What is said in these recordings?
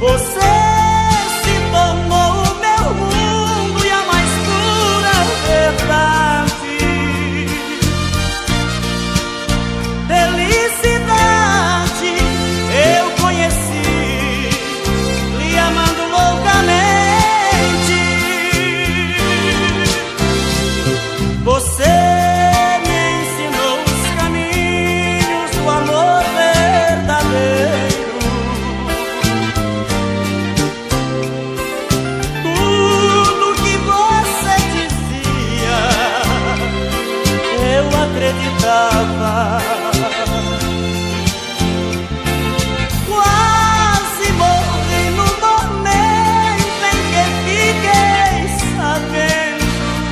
Você se tornou o meu mundo e a mais pura verdade. Felicidade eu conheci, lhe amando loucamente. Você me ensinou os caminhos do amor verdadeiro. Tudo que você dizia eu acreditava. Quase morri no momento em que fiquei sabendo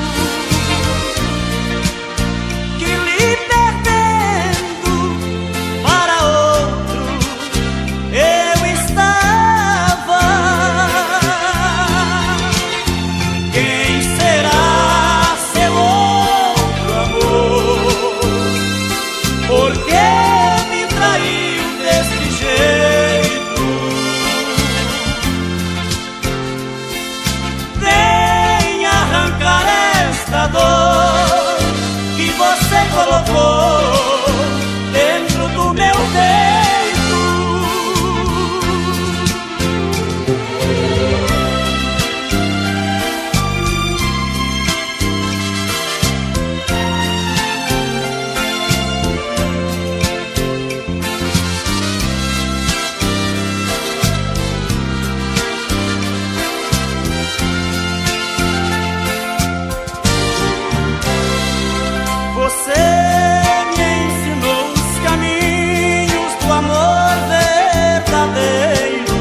que lhe perdendo para outro eu estava. Quem será seu outro amor? Por que me traiu desse jeito? Vem arrancar esta dor que você colocou dentro do meu peito. Você me ensinou os caminhos do amor verdadeiro.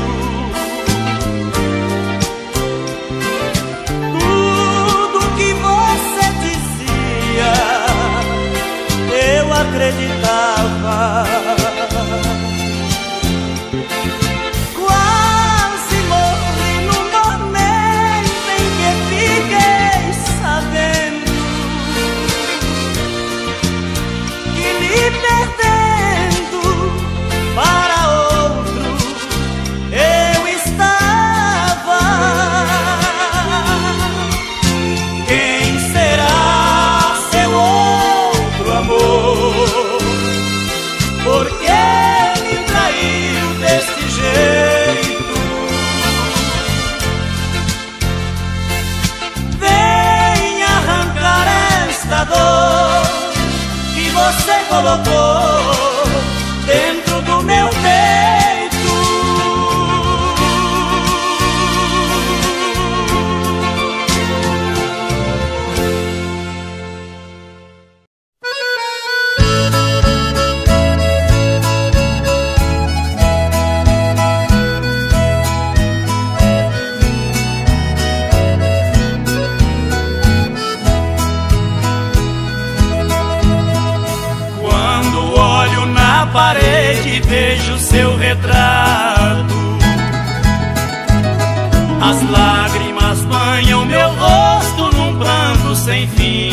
Tudo que você dizia eu acreditava. Quase morri no momento em que fiquei sabendo que lhe perdendo para outro eu estava. Quem será seu outro amor? Por que me traiu desse jeito? Vem arrancar esta dor que você colocou dentro do meu peito. Quando olho na parede vejo seu retrato, as lágrimas banham meu rosto num pranto sem fim.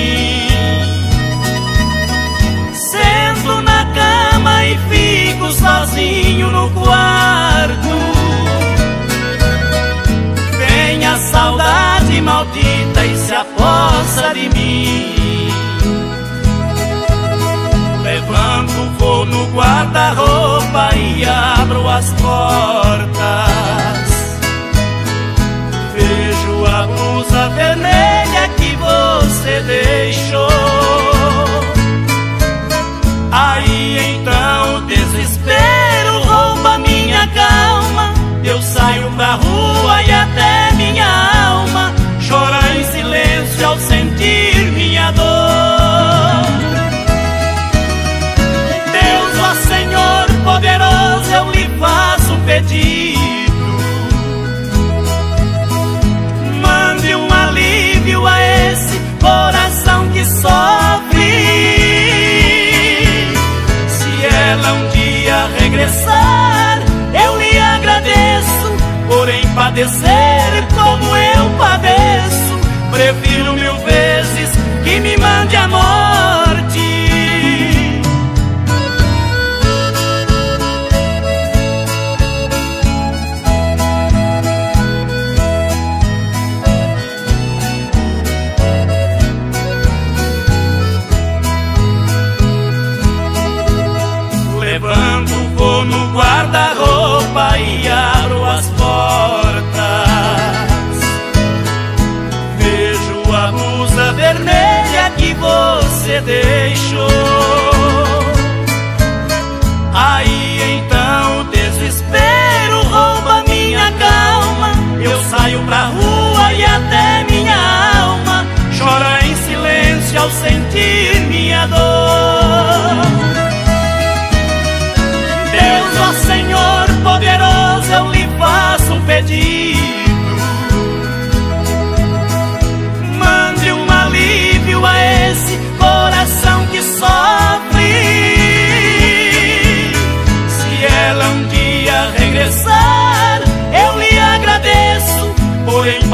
Sento na cama e fico sozinho no quarto. Vem a saudade maldita e se apossa de mim. Levanto, vou no guarda-roupa e abro as portas. Vejo a blusa vermelha que você deixou. Aí então o desespero rouba minha calma. Eu saio pra rua e até minha alma chora em silêncio ao sentir minha dor. Deus, ó Senhor poderoso, eu lhe faço um pedido. Mande um alívio a esse coração que sofre. Se ela um dia regressar, eu lhe agradeço por padecer como eu padeço. Prefiro 1000 vezes que me mande a morte.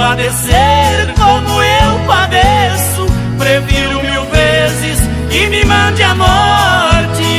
padecer como eu padeço, prefiro 1000 vezes que me mande a morte.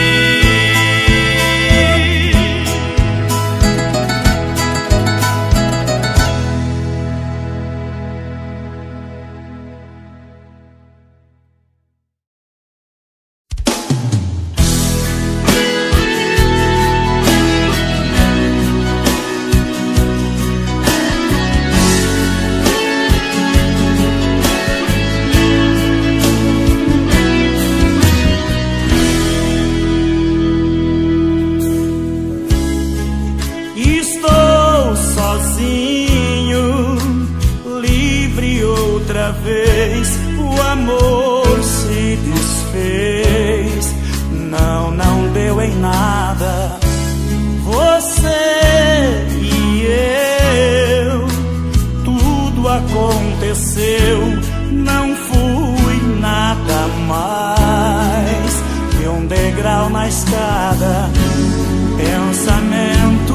Não fui nada mais que um degrau na escada. Pensamentos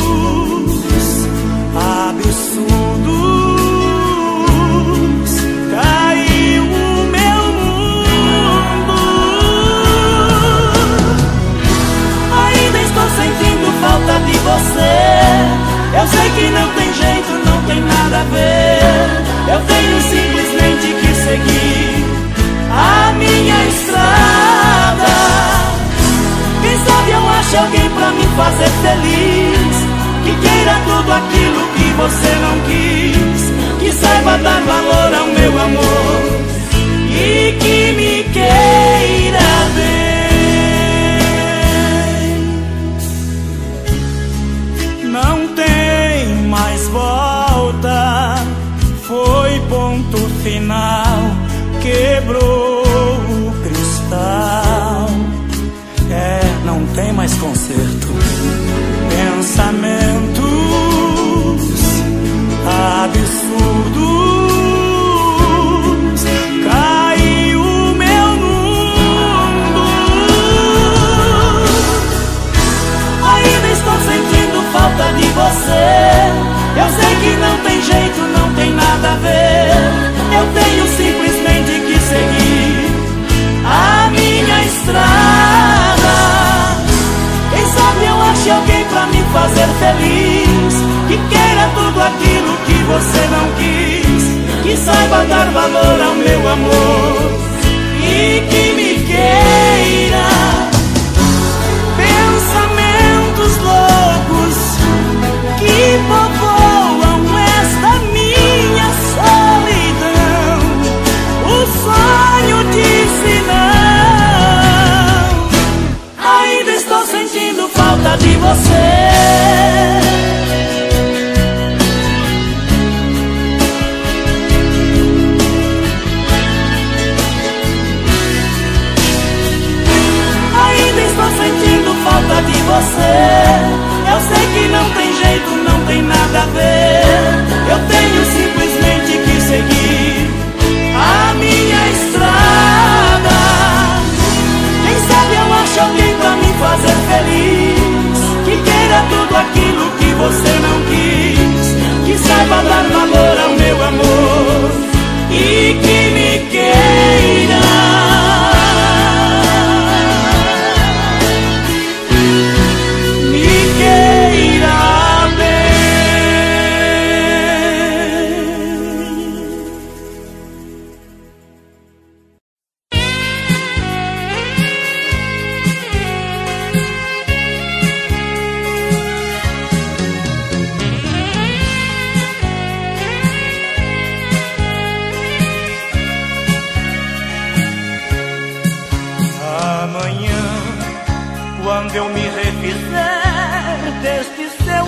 absurdos, caiu o meu mundo. Ainda estou sentindo falta de você. Eu sei que não tem jeito, não tem nada a ver. Eu tenho simplesmente que seguir a minha estrada. Quem sabe eu acho alguém pra me fazer feliz, que queira tudo aquilo que você não quis, que saiba dar valor ao meu amor e que me queira bem. Não tem mais volta, foi ponto final, quebrou o cristal. Não tem mais conserto. Pensamentos absurdos, caiu o meu mundo. Ainda estou sentindo falta de você. Eu sei que não tem jeito, não tem nada a ver. Eu tenho simplesmente que seguir a minha estrada. Quem sabe eu ache alguém pra me fazer feliz, que queira tudo aquilo que você não quis, que saiba dar valor ao meu amor e que me queira. Pensamentos loucos que povoam esta minha solidão. O sonho disse não. Ainda estou sentindo falta de você. Ainda estou sentindo falta de você. Eu sei que não tem jeito, não tem nada a ver. Eu tenho simplesmente que seguir a minha estrada. Quem sabe eu acho alguém pra me fazer feliz, que queira tudo aquilo que você não quis, que saiba dar valor ao meu amor e que me queira. Quando eu me refizer deste seu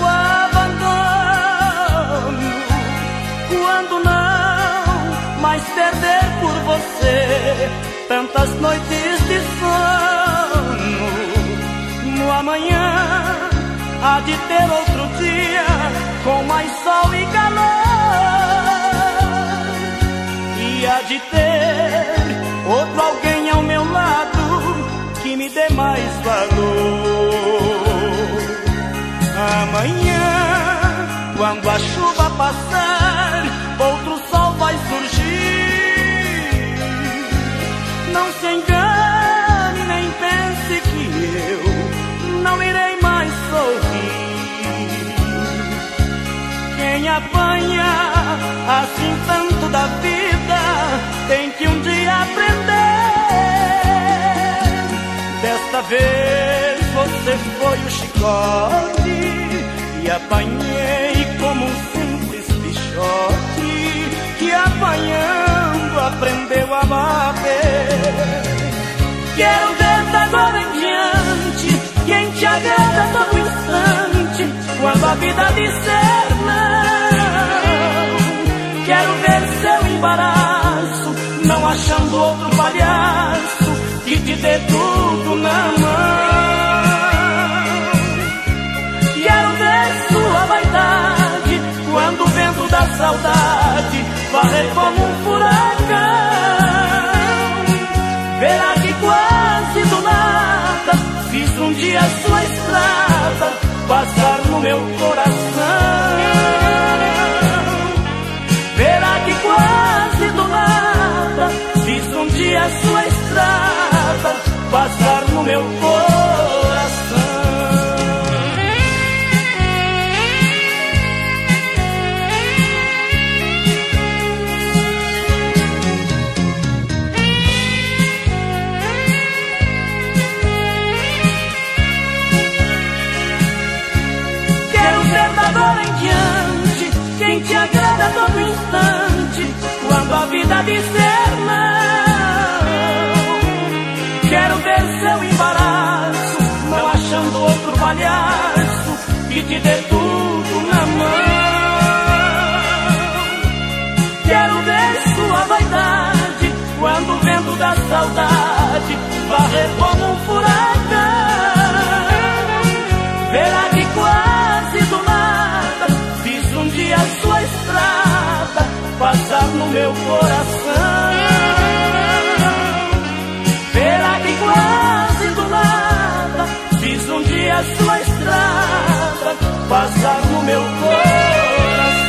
abandono, quando não mais perder por você tantas noites de sono, no amanhã há de ter outro dia com mais sol e calor, e há de ter outro alguém ao meu lado que me dê mais valor. Amanhã, quando a chuva passar quem apanha assim tanto da vida tem que um dia aprender. Desta vez você foi o chicote e apanhei como um simples bichote que apanhando aprendeu a bater. Quero ver da agora em diante quem te agrada a todo instante quando a vida disser não. Quero ver seu embaraço não achando outro palhaço que te dê tudo na mão. Quero ver sua vaidade quando o vento da saudade varrer como um furacão. Verá que quase do nada fiz um dia sua estrada passar no meu coração. Verá que quase do nada fiz um dia sua estrada passar no meu coração. Agora em diante, quem te agrada a todo instante, quando a vida disser não. Quero ver seu embaraço, não achando outro palhaço que te dê tudo na mão. Quero ver sua vaidade, quando o vento da saudade varrer como um furacão. Verá que quase do nada fiz um dia sua estrada passar no meu coração. Verá que quase do nada fiz um dia sua estrada passar no meu coração.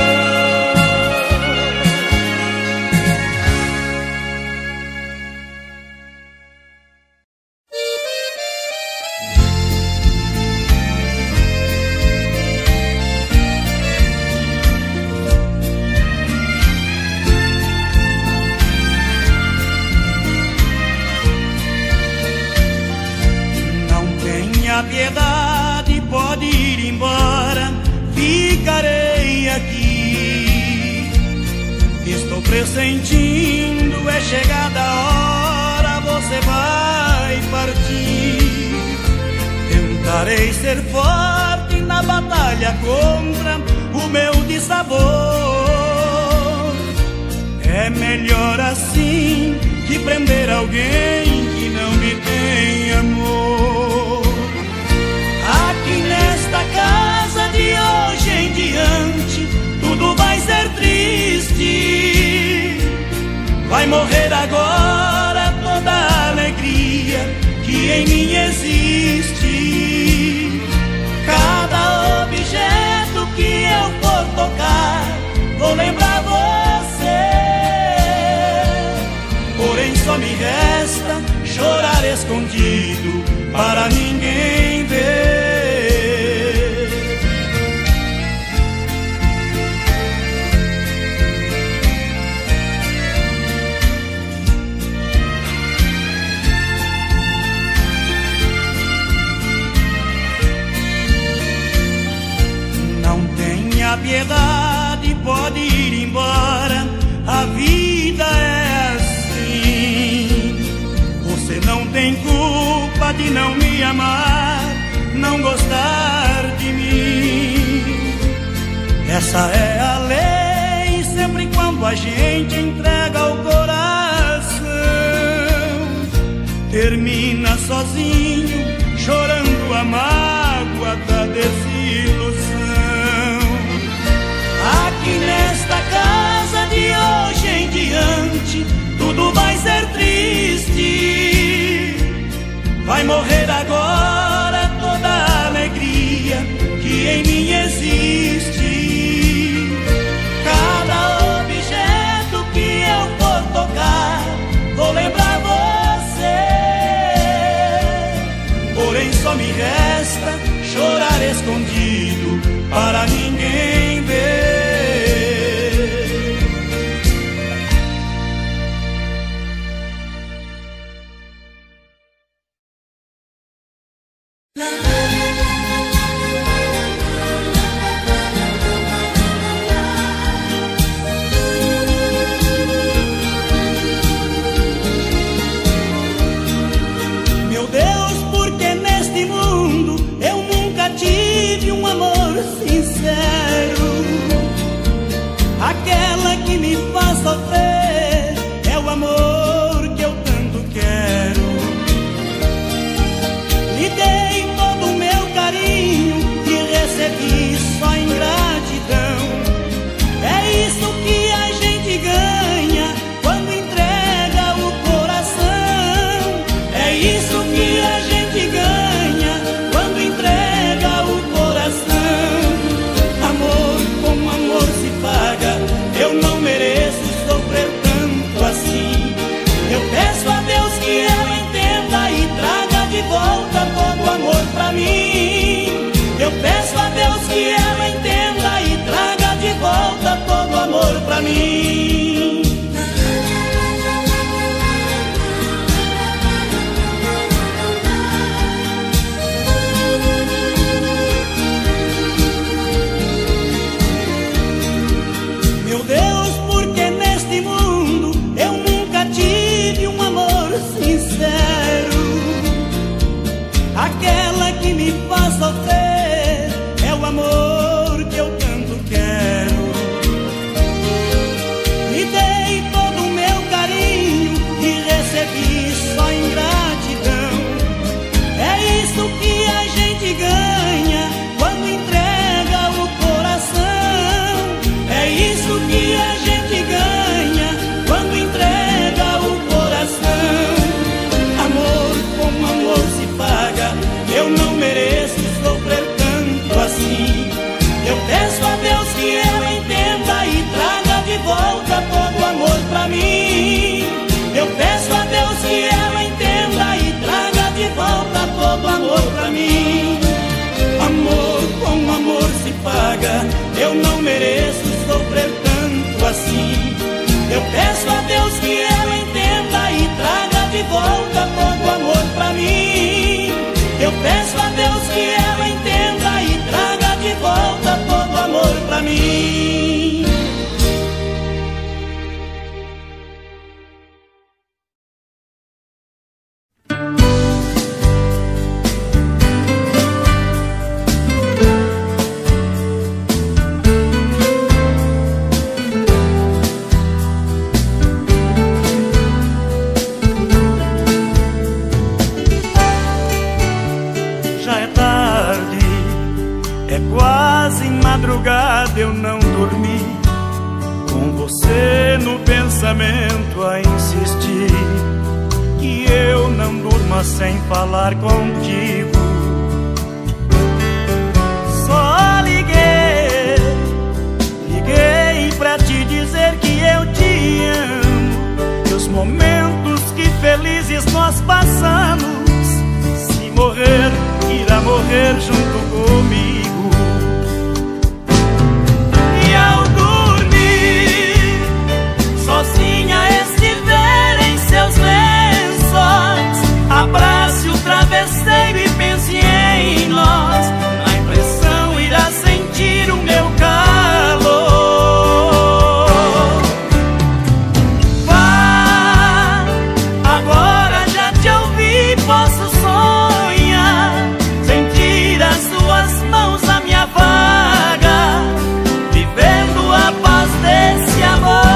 Piedade, pode ir embora, ficarei aqui. Estou pressentindo, é chegada a hora, você vai partir. Tentarei ser forte na batalha contra o meu dissabor. É melhor assim que prender alguém que não me tem amor. Aqui nesta casa de hoje em diante tudo vai ser triste. Vai morrer agora toda a alegria que em mim existe. Cada objeto que eu for tocar vou lembrar você. Porém só me resta chorar escondido para ninguém ver. Não tenha piedade, pode ir embora, a vida é assim. Você não tem culpa de não me amar, não gostar de mim. Essa é a lei, sempre quando a gente entrega o coração. Termina sozinho, chorando a mágoa da desilusão. Aqui nesta casa de hoje em diante tudo vai ser triste. Vai morrer agora toda a alegria que em mim existe. Cada objeto que eu for tocar vou lembrar você. Porém só me resta chorar escondido para ninguém ver. pra mim. Meu Deus, porque neste mundo eu nunca tive um amor sincero. Aquela que me faz sofrer é o amor que eu tanto quero. Me dei todo o meu carinho e recebi só ingratidão. É isso que a gente ganha quando entrega o coração. É isso que a gente ganha quando entrega o coração. Amor com amor se paga, eu não mereço sofrer tanto assim. Eu peço a Deus que eu entenda e traga de volta todo o amor pra mim. Eu peço a Deus que eu entenda e traga de volta todo o amor pra mim. Amor com amor se paga, eu não mereço sofrer tanto assim. Eu peço a Deus que eu entenda e traga de volta todo o amor pra mim. Eu peço a Deus que eu entenda e traga de volta todo o amor pra mim. Eu não dormi, com você no pensamento a insistir, que eu não durma sem falar contigo. Só liguei pra te dizer que eu te amo, e os momentos que felizes nós passamos, se morrer, irá morrer junto comigo. Sozinha estiver em seus lençóis, abrace o travesseiro e pense em nós. Na impressão irá sentir o meu calor. Vá, agora já te ouvi, posso sonhar, sentir as suas mãos à minha vaga, vivendo a paz desse amor.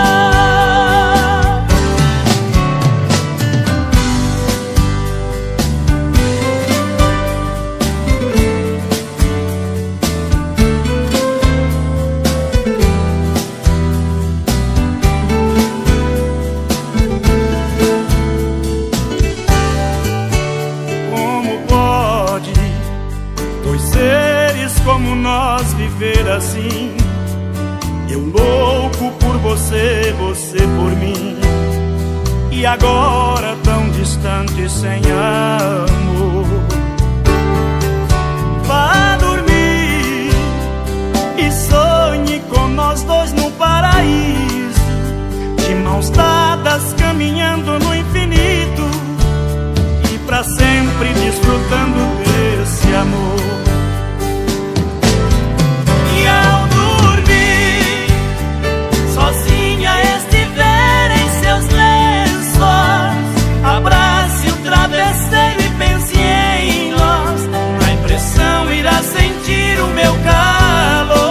Como nós viver assim, eu louco por você, você por mim, e agora tão distante sem amor. Vá dormir e sonhe com nós dois no paraíso, de mãos dadas caminhando no infinito, e pra sempre desfrutando desse amor. Sozinha estiver em seus lençóis, abrace o travesseiro e pense em nós. Na impressão irá sentir o meu calor.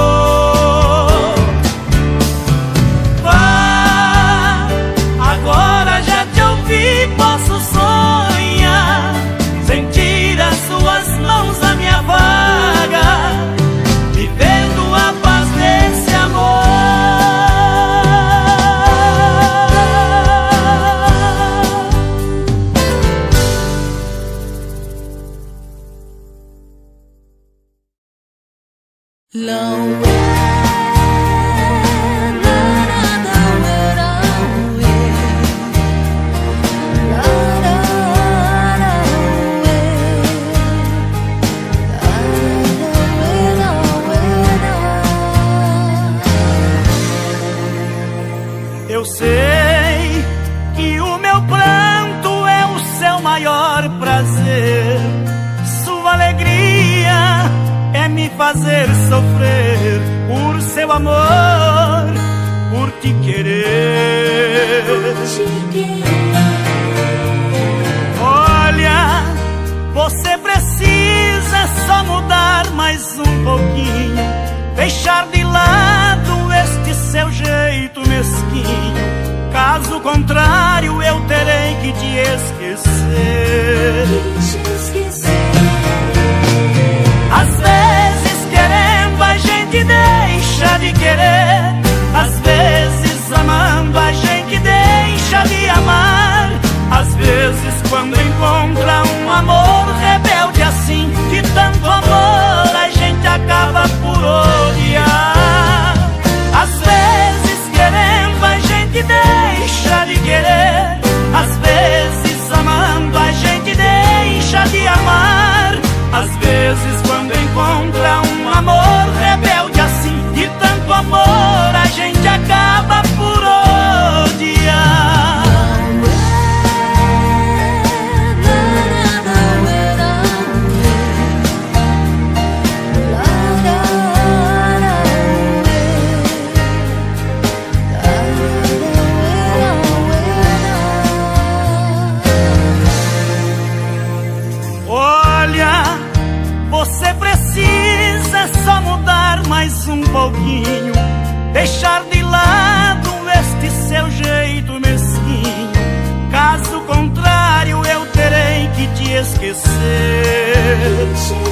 Vá, agora já te ouvi, posso sonhar, sentir as suas mãos à minha vaga, vivendo a paz desse amor. seu amor por te querer. Olha, você precisa só mudar mais um pouquinho, deixar de lado este seu jeito mesquinho. Caso contrário, eu terei que te esquecer. Às vezes querendo a gente deixa de querer, às vezes amando a gente deixa de amar. Às vezes quando encontra um amor rebelde assim, de tanto amor a gente acaba por odiar. Às vezes querendo a gente deixa de querer, às vezes amando a gente deixa de amar. Às vezes quando encontra um amor rebelde assim, de tanto amor a gente acaba por odiar. Você precisa só mudar mais um pouquinho, deixar de lado este seu jeito mesquinho. Caso contrário, eu terei que te esquecer.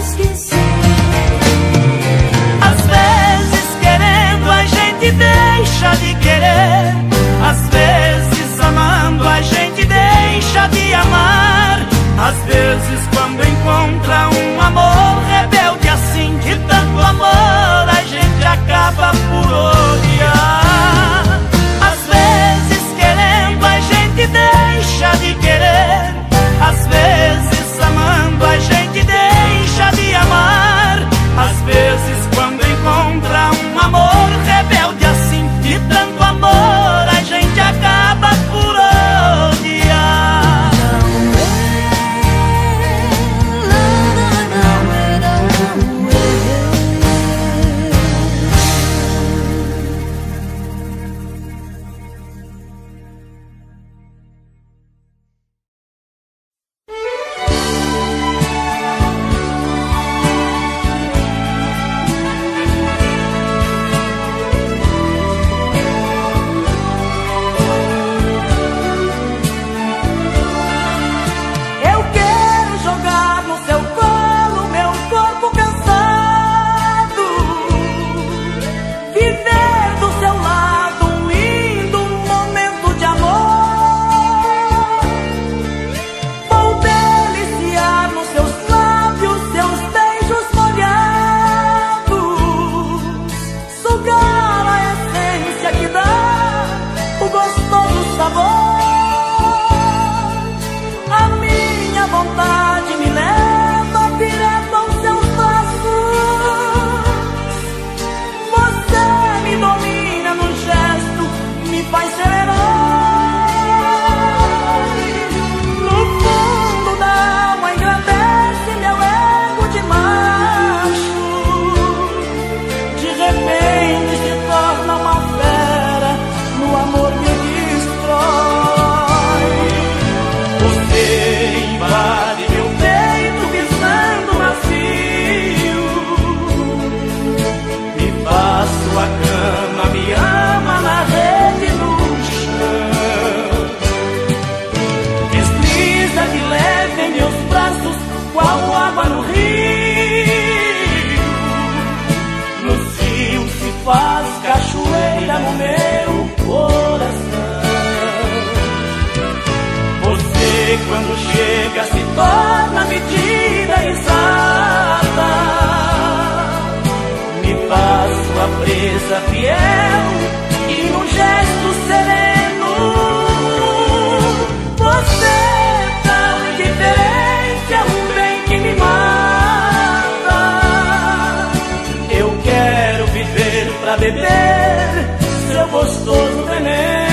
Às vezes querendo a gente deixa de querer, às vezes amando a gente deixa de amar. Às vezes quando encontra um amor rebelde assim, de tanto amor a gente acaba por odiar. Às vezes querendo a gente deixa de querer, às vezes amando a gente deixa de amar. Às vezes quando encontra um amor rebelde assim, de tanto amor a gente acaba por odiar. Quando chega se torna medida exata, me faço a presa fiel e num gesto sereno. Você tão indiferente é um bem que me mata. Eu quero viver pra beber seu gostoso veneno.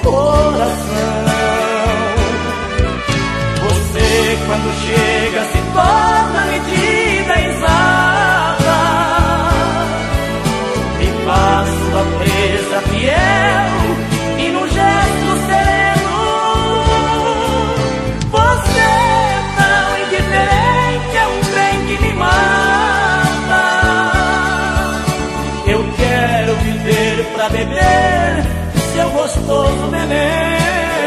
coração. Você, quando chega, se torna medida exata e faz sua presa fiel e no gesto sereno. Você é tão indiferente, é um trem que me mata. Eu quero viver pra beber seu gostoso veneno.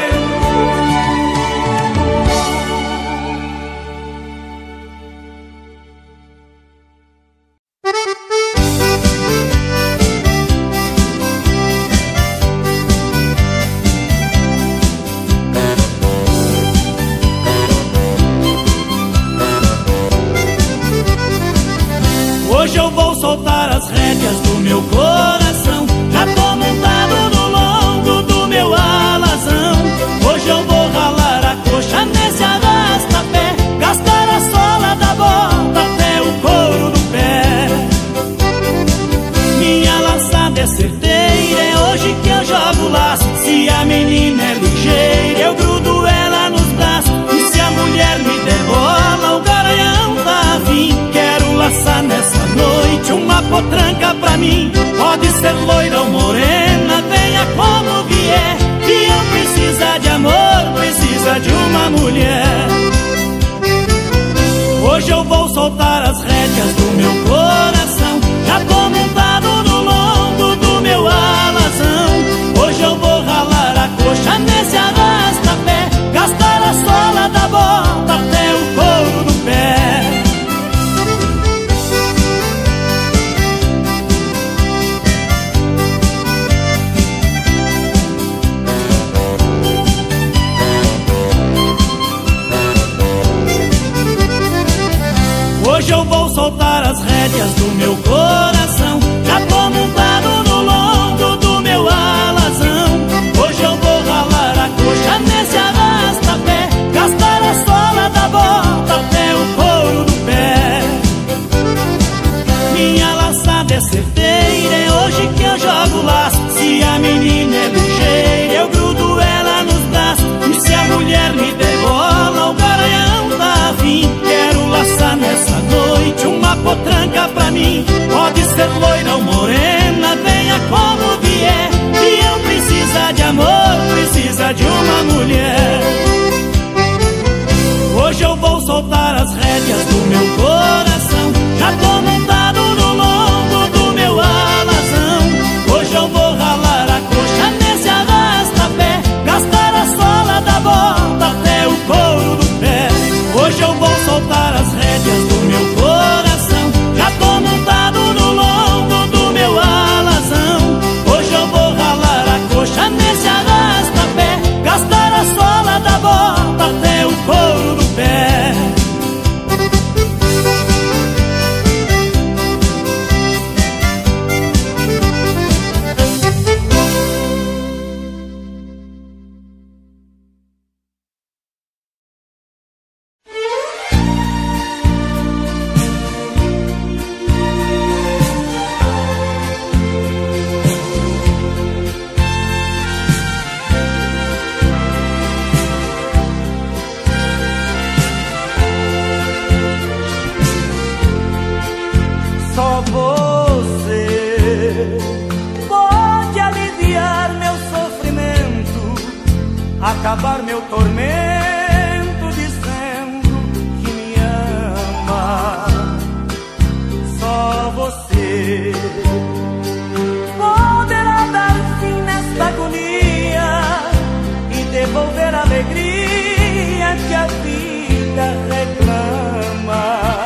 Hoje eu vou soltar as rédeas do meu coração. Já tô montado no longo do meu alazão. Hoje eu vou ralar a coxa nesse arrasta-pé, gastar a sola da bota até o couro do pé. Minha laçada é certeira, é hoje que eu jogo laço. Se a menina é ligeira, eu grudo ela nos braços. E se a mulher me der bola, o garanhão tá afim. Quero laçar nessa noite uma potranca pra mim. Pode ser loira ou morena, venha como vier. E eu precisa de amor, precisa de uma mulher. Hoje eu vou soltar as rédeas do meu coração. Já tô montado no longo do meu alazão. Hoje eu vou ralar a coxa nesse arrasta-pé, gastar a sola da bota até o couro do pé. Hoje eu vou soltar as rédeas do meu coração. Já tô montado no longo do meu alazão. Hoje eu vou ralar a coxa nesse arrasta-pé, gastar a sola da bota até o couro do pé. Minha laçada é certeira, é hoje que eu jogo laço. Se a menina é ligeira, eu grudo ela nos braços. E se a mulher me der bola, o garanhão tá afim. Quero laçar nessa noite uma potranca pra mim. Pode ser loira ou morena, venha como vier. E eu precisa de amor, precisa de uma mulher. Hoje eu vou soltar as rédeas do meu coração. Já tô montado no longo do meu alazão. Hoje eu vou ralar a coxa nesse arrasta-pé, gastar a sola da bota até o couro do pé. Hoje eu vou soltar as rédeas do meu coração. Já tô montado no longo do meu alazão. Hoje eu vou ralar a coxa nesse arrasta-pé, gastar a sola da bota até o couro do pé. Só você pode aliviar meu sofrimento, acabar meu tormento, dizendo que me ama. Só você poderá dar fim nesta agonia e devolver a alegria que a vida reclama.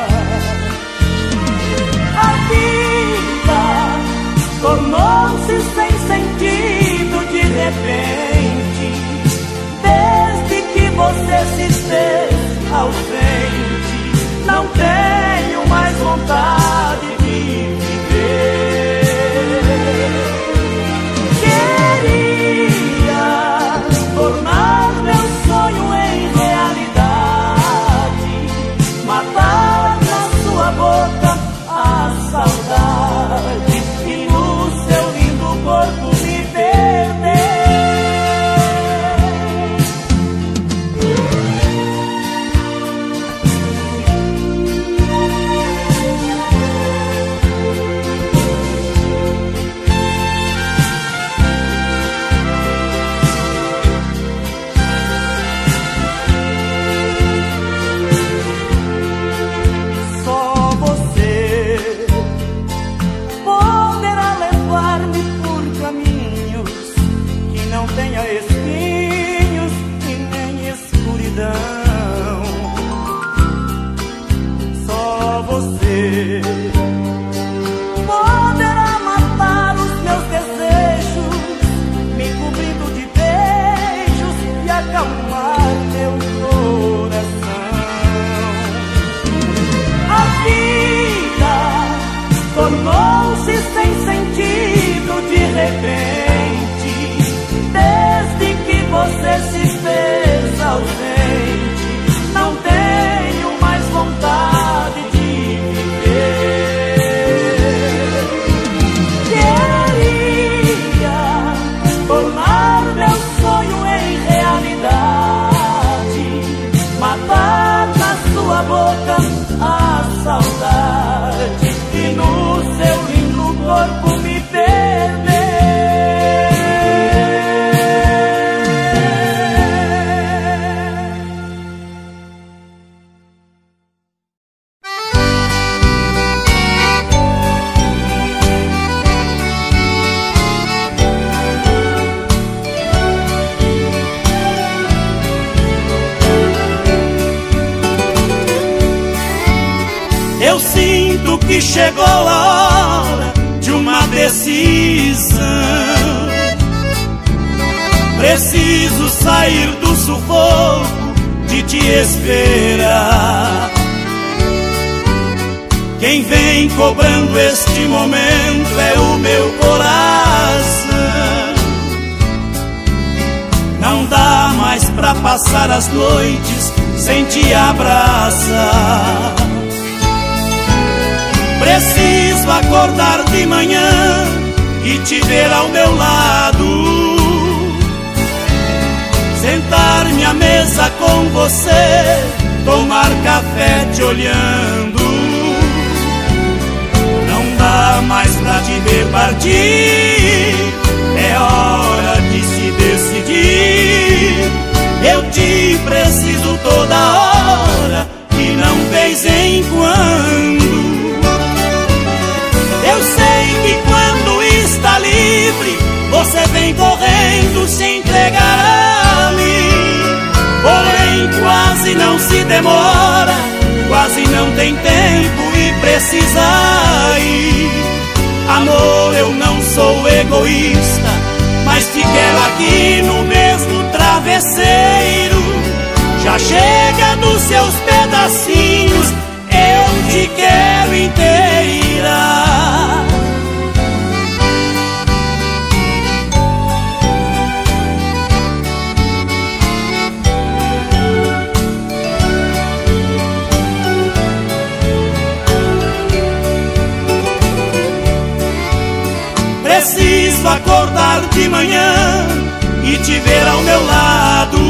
A vida tornou-se sem sentido de repente, desde que você tenha espinhos e nem escuridão. Só você poderá matar os meus desejos, me cobrindo de beijos e acalmar meu coração. A vida tornou-se sem sentido de repente, desde que você se fez ausente. Não tenho mais vontade de viver. Queria tornar meu sonho em realidade, matar na sua boca a saudade e no seu lindo corpo me perder. Eu sinto que chegou a hora de uma decisão. Preciso sair do sufoco de te esperar. Quem vem cobrando este momento é o meu coração. Não dá mais pra passar as noites sem te abraçar. Preciso acordar de manhã e te ver ao meu lado, sentar-me à mesa com você, tomar café te olhando. Não dá mais pra te ver partir, é hora de se decidir. Eu te preciso toda hora e não vez em quando. Eu sei que quando está livre, você vem correndo se entregar a mim. Porém quase não se demora, quase não tem tempo e precisa ir. Amor, eu não sou egoísta, mas te quero aqui no mesmo travesseiro. Já chega dos seus pedacinhos, eu te quero inteira. Preciso acordar de manhã e te ver ao meu lado,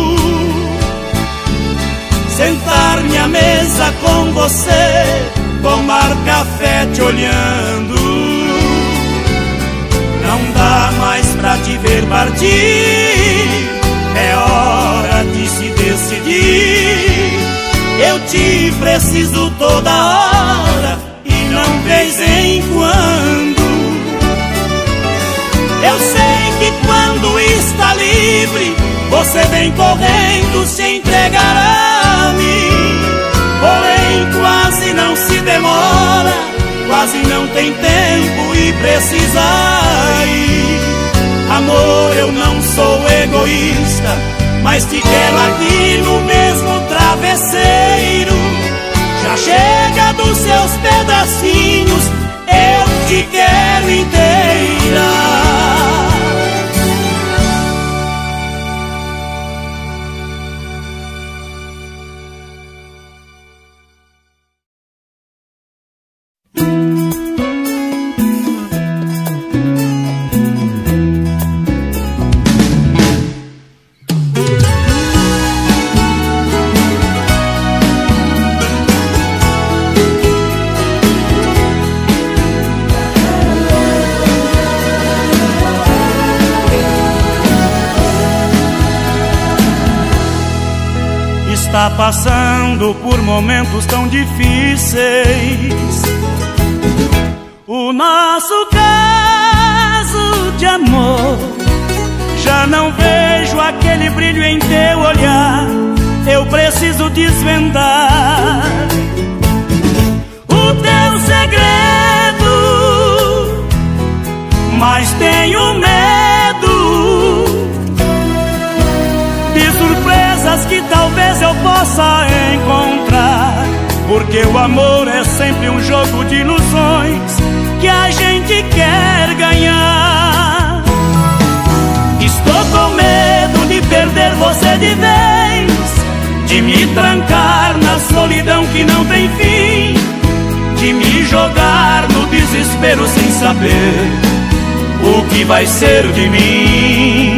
sentar-me à mesa com você, tomar café te olhando. Não dá mais pra te ver partir, é hora de se decidir. Eu te preciso toda hora e não vez em quando. Eu sei que quando está livre, você vem correndo se entregar a mim. Porém quase não se demora, quase não tem tempo e precisa ir. Amor, eu não sou egoísta, mas te quero aqui no mesmo travesseiro. Já chega dos seus pedacinhos, eu te quero inteira. Está passando por momentos tão difíceis. O nosso caso de amor Já não vejo aquele brilho em teu olhar, eu preciso desvendar o teu segredo, mas tenho medo de surpresas que talvez eu possa encontrar, porque o amor é sempre um jogo de ilusões que a gente quer ganhar. Estou com medo de perder você de vez, de me trancar na solidão que não tem fim, de me jogar no desespero sem saber o que vai ser de mim.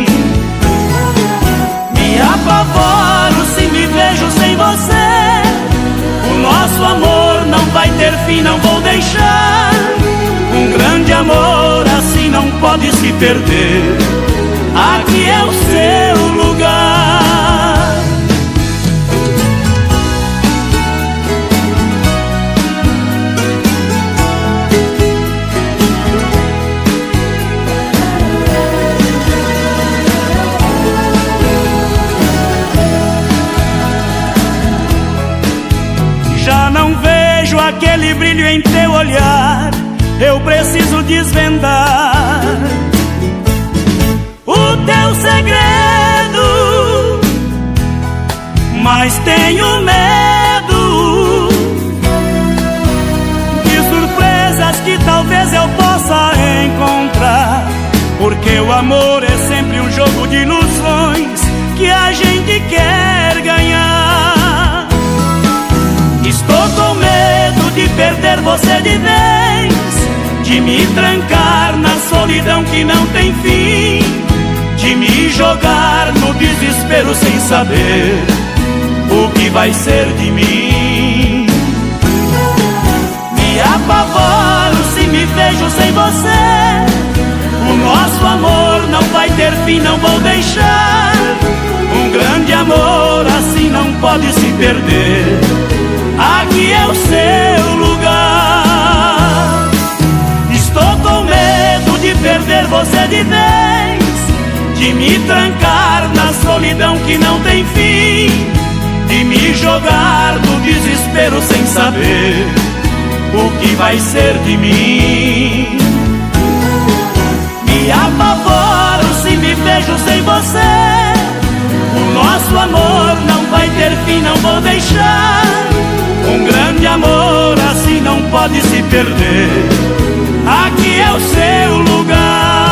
Me apavoro se me vejo sem você, o nosso amor não vai ter fim, não vou deixar. Um grande amor assim não pode se perder, aqui é o seu lugar. Já não vejo aquele brilho em teu olhar, eu preciso desvendar o teu segredo, mas tenho medo de surpresas que talvez eu possa encontrar, porque o amor é sempre um jogo de ilusões que a gente quer ganhar. Estou com medo de perder você de vez, de me trancar na solidão que não tem fim, de me jogar no desespero sem saber o que vai ser de mim. Me apavoro se me vejo sem você, o nosso amor não vai ter fim, não vou deixar. Um grande amor assim não pode se perder, aqui é o seu lugar. Estou com medo de perder você de vez, de me trancar na solidão que não tem fim, de me jogar no desespero sem saber o que vai ser de mim. Me apavoro se me vejo sem você, o nosso amor não vai ter fim, não vou deixar. Um grande amor assim não pode se perder, aqui é o seu lugar.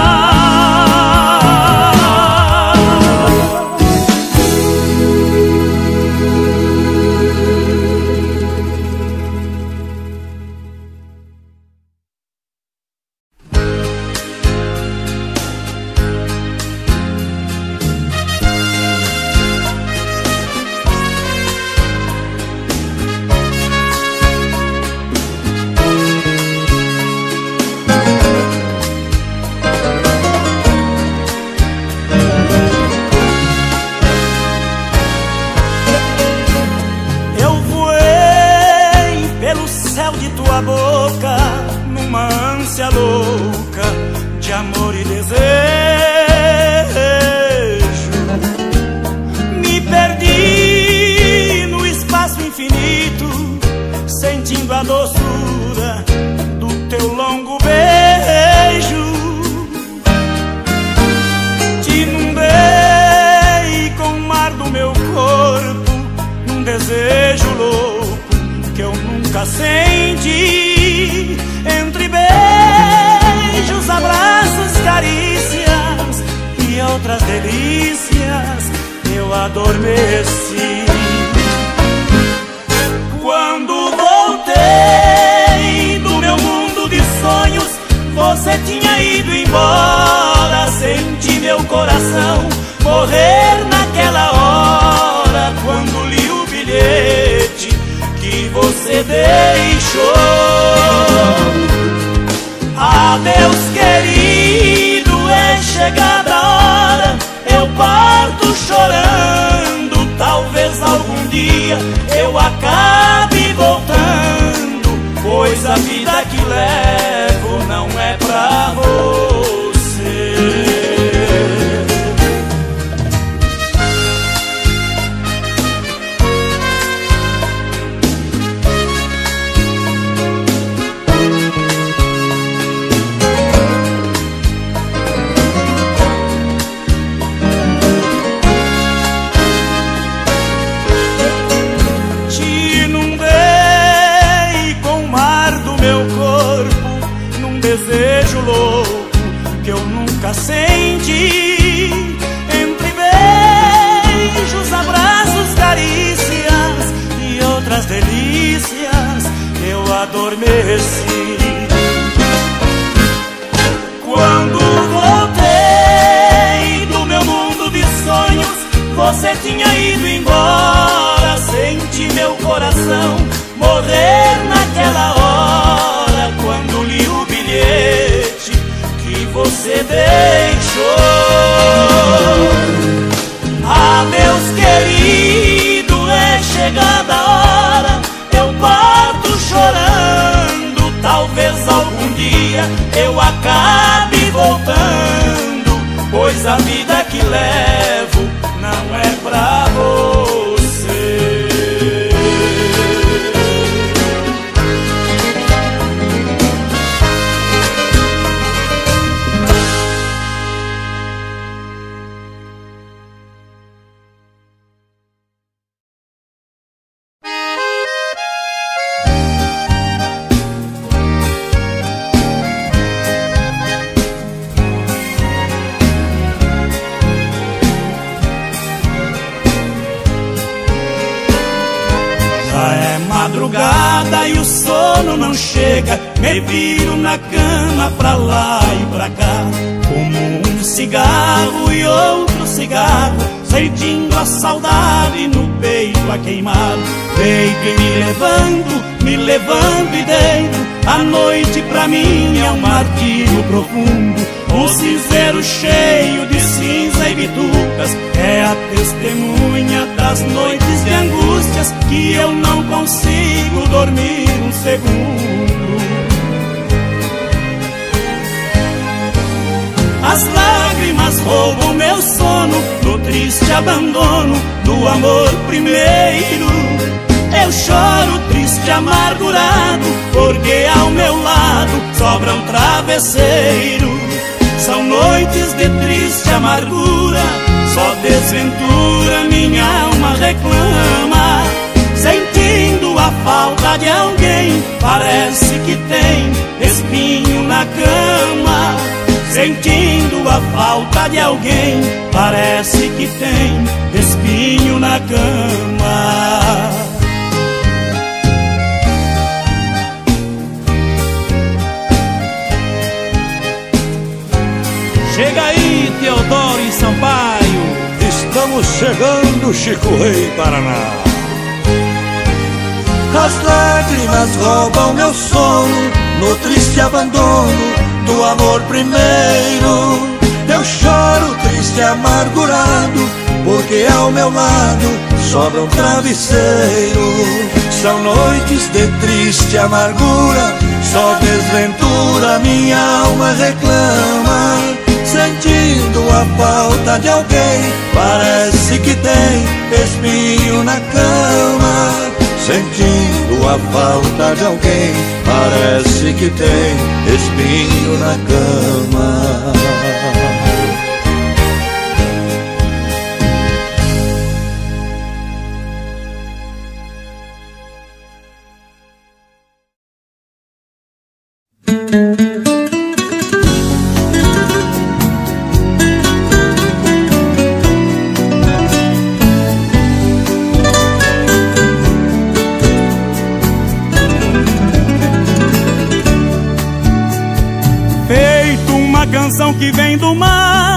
Senti entre beijos, abraços, carícias e outras delícias, eu adormeci. Quando voltei do meu mundo de sonhos, você tinha ido embora. Senti meu coração morrer naquela hora, quando li o bilhete que você deixou. Adeus, querido, é chegada a hora, eu parto chorando. Talvez algum dia eu acabe voltando, pois a vida que levo não é pra você. esqueci. Quando voltei do meu mundo de sonhos, você tinha ido embora. Senti meu coração morrer naquela hora, quando li o bilhete que você deixou. Adeus, querido, é chegada a hora, eu parto chorando. Talvez algum dia eu acabe voltando, pois a vida que levo não é pra você. Madrugada e o sono não chega, me viro na cama pra lá e pra cá, fumo um cigarro e outro cigarro, sentindo a saudade no peito a queimar. Deito e me levando e deito, a noite pra mim é um martírio profundo. Um cinzeiro cheio de cinza e bitucas é a testemunha das noites de angústias, que eu não consigo dormir um segundo. As lágrimas roubam meu sono no triste abandono do amor primeiro. Eu choro triste, amargurado, porque ao meu lado sobra um travesseiro. São noites de triste amargura, só desventura minha alma reclama. Sentindo a falta de alguém, parece que tem espinho na cama. Sentindo a falta de alguém, parece que tem espinho na cama. Chega aí, Teodoro e Sampaio. Estamos chegando, Chico Rei, Paraná. As lágrimas roubam meu sono no triste abandono do amor primeiro. Eu choro triste, amargurado, porque ao meu lado sobra um travesseiro. São noites de triste amargura, só desventura minha alma reclama. Sentindo a falta de alguém, parece que tem espinho na cama. Sentindo a falta de alguém, parece que tem espinho na cama. Canção que vem do mar,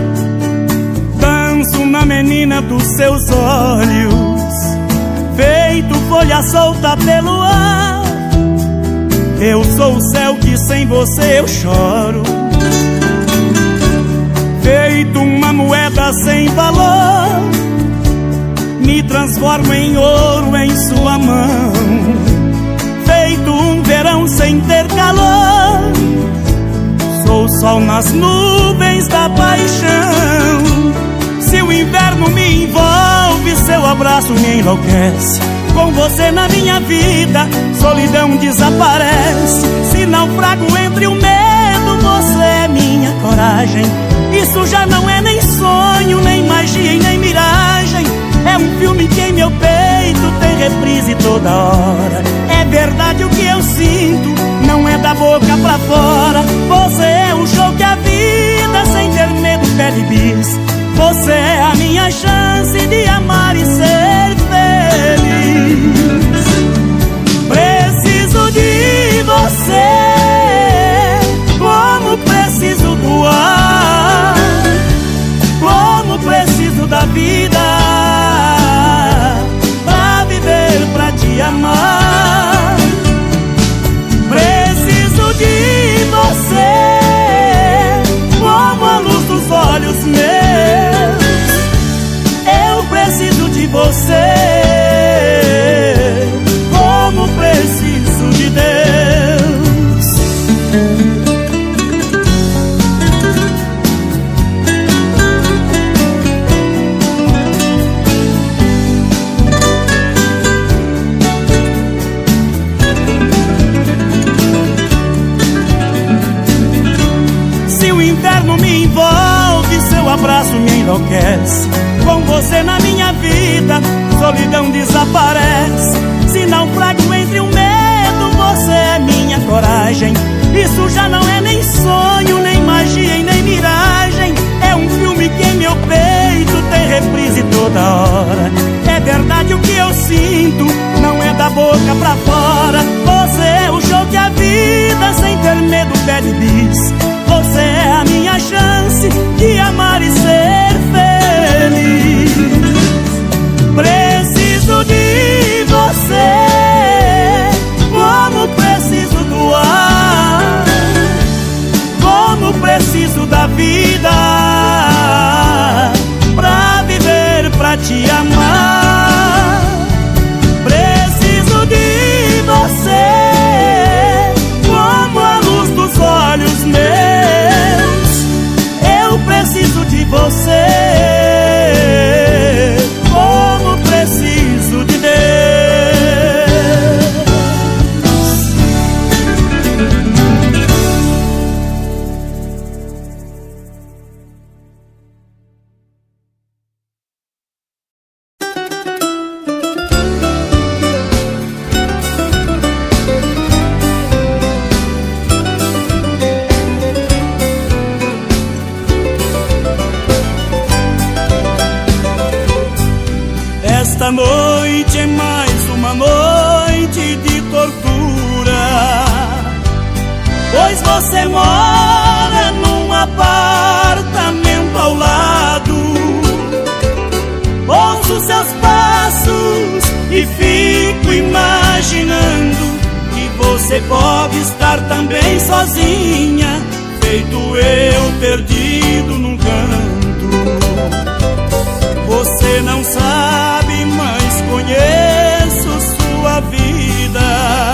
danço na menina dos seus olhos, feito folha solta pelo ar. Eu sou o céu que sem você eu choro, feito uma moeda sem valor, me transformo em ouro em sua mão, feito um verão sem ter calor. Sou o sol nas nuvens da paixão. Se o inverno me envolve, seu abraço me enlouquece. Com você na minha vida, solidão desaparece. Se naufrago entre o medo, você é minha coragem. Isso já não é nem sonho, nem magia e nem miragem. É um filme que em meu peito tem reprise toda hora. É verdade o que eu sinto, não é da boca pra fora. Você é o show que a vida sem ter medo pede bis. Você é a minha chance de amar e ser feliz. Preciso de você. meus. Eu preciso de você, como preciso de Deus. Se o inverno me envolve, seu abraço me enlouquece. Com você na minha vida, solidão desaparece. Se naufrago entre o medo, você é minha coragem. Isso já não é nem sonho, nem magia e nem miragem. É um filme que em meu peito tem reprise toda hora. É verdade o que eu sinto, não é da boca pra fora. Você é o show que a vida sem ter medo pede bis. Você é a minha chance de amar e ser feliz. Preciso de você, como preciso do ar, como preciso da vida, pra viver, pra te amar. Preciso de você, como a luz dos olhos meus. Eu preciso de você, como preciso de Deus. Esta noite é mais uma noite de tortura, pois você mora num apartamento ao lado. Ouço seus passos e fico imaginando que você pode estar também sozinha, feito eu perdido num canto. Você não sabe, mas conheço sua vida.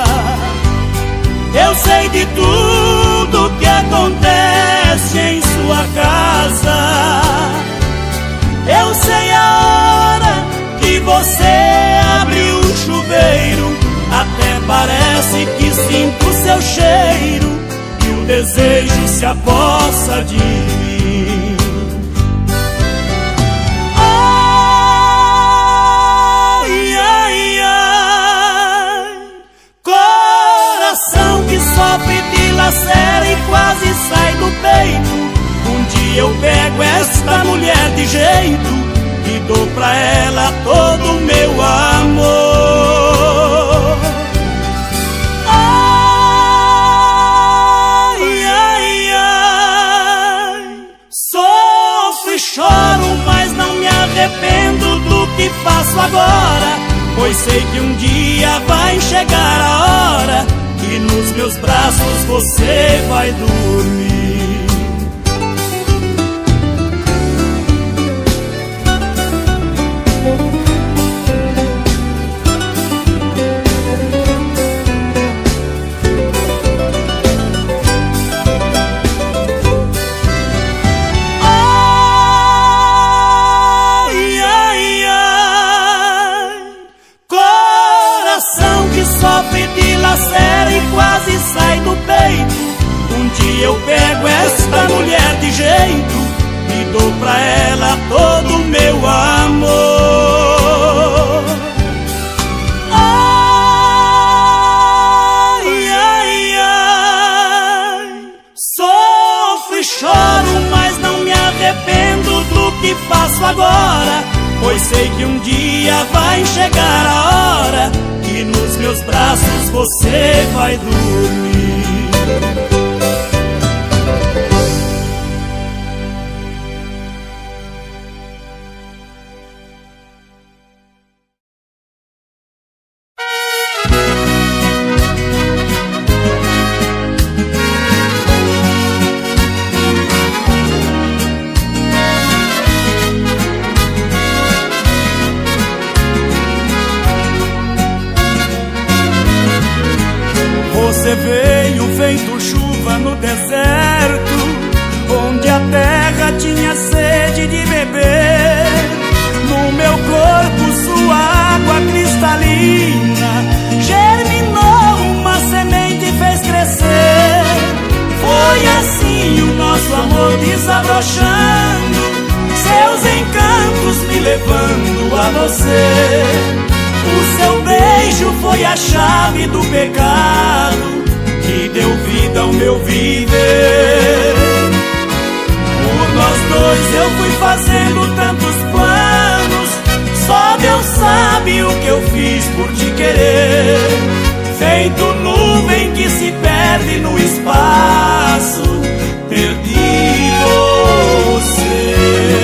Eu sei de tudo que acontece em sua casa. Eu sei a hora que você abre o chuveiro. Até parece que sinto seu cheiro e o desejo se apossa de mim. Sofre, dilacera e quase sai do peito. Um dia eu pego esta mulher de jeito e dou pra ela todo o meu amor. Ai, ai, ai. Sofro e choro, mas não me arrependo do que faço agora, pois sei que um dia vai chegar a hora e nos meus braços você vai dormir. Ai, ai, ai. Coração que sofre, dilacera e quase sai do peito. Um dia eu pego esta mulher de jeito e dou pra ela todo o meu amor. Ai, ai, ai. Sofro e choro, mas não me arrependo do que faço agora, pois sei que um dia vai chegar a hora e nos meus braços você vai dormir. levando a você. O seu beijo foi a chave do pecado que deu vida ao meu viver. Por nós dois eu fui fazendo tantos planos, só Deus sabe o que eu fiz por te querer. Feito nuvem que se perde no espaço, perdi você.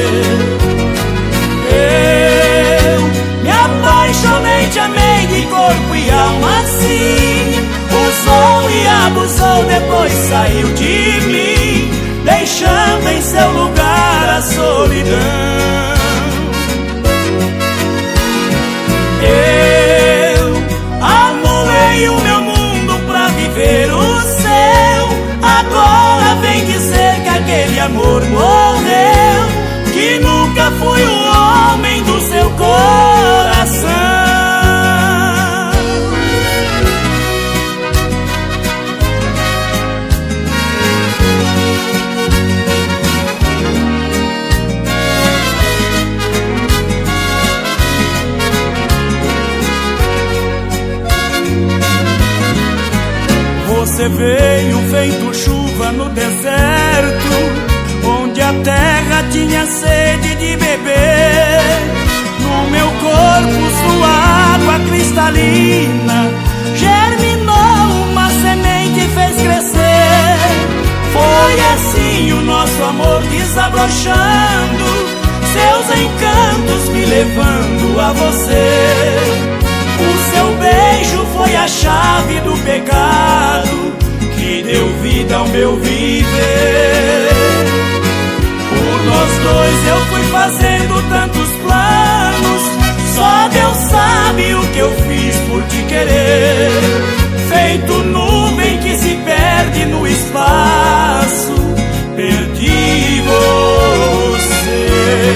Eu me apaixonei, te amei de corpo e alma assim. Usou e abusou, depois saiu de mim, deixando em seu lugar a solidão. Eu anulei o meu mundo pra viver o seu. Agora vem dizer que aquele amor morreu, que nunca fui o homem do seu coração. Você veio feito chuva no deserto, onde a terra tinha sede de beber. No meu corpo sua água cristalina germinou uma semente e fez crescer. Foi assim o nosso amor desabrochando, seus encantos me levando a você. O seu beijo foi a chave do pecado que deu vida ao meu viver. Por nós dois eu fui fazendo tantos planos, só Deus sabe o que eu fiz por te querer. Feito nuvem que se perde no espaço, perdi você.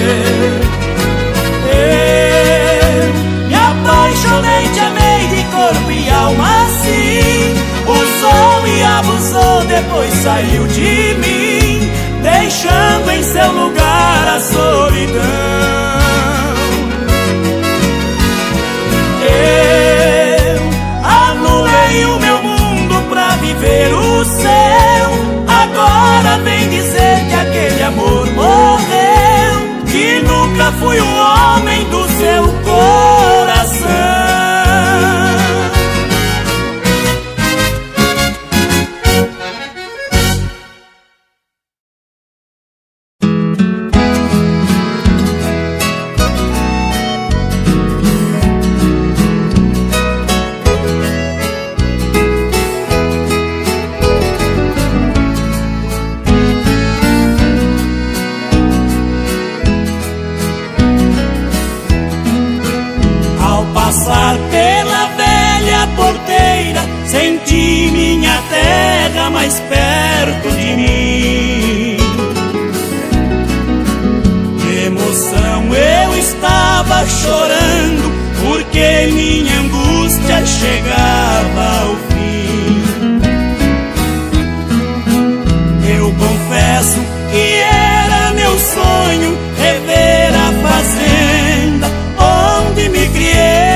Apaixonei, te amei de corpo e alma assim. Usou e abusou, depois saiu de mim, deixando em seu lugar a solidão. Eu anulei o meu mundo pra viver o seu. Agora vem dizer que aquele amor morreu, que nunca fui o homem do seu coração. Passar pela velha porteira, senti minha terra mais perto de mim. De emoção eu estava chorando, porque minha angústia chegava ao fim. Eu confesso que era meu sonho rever a fazenda onde me criei.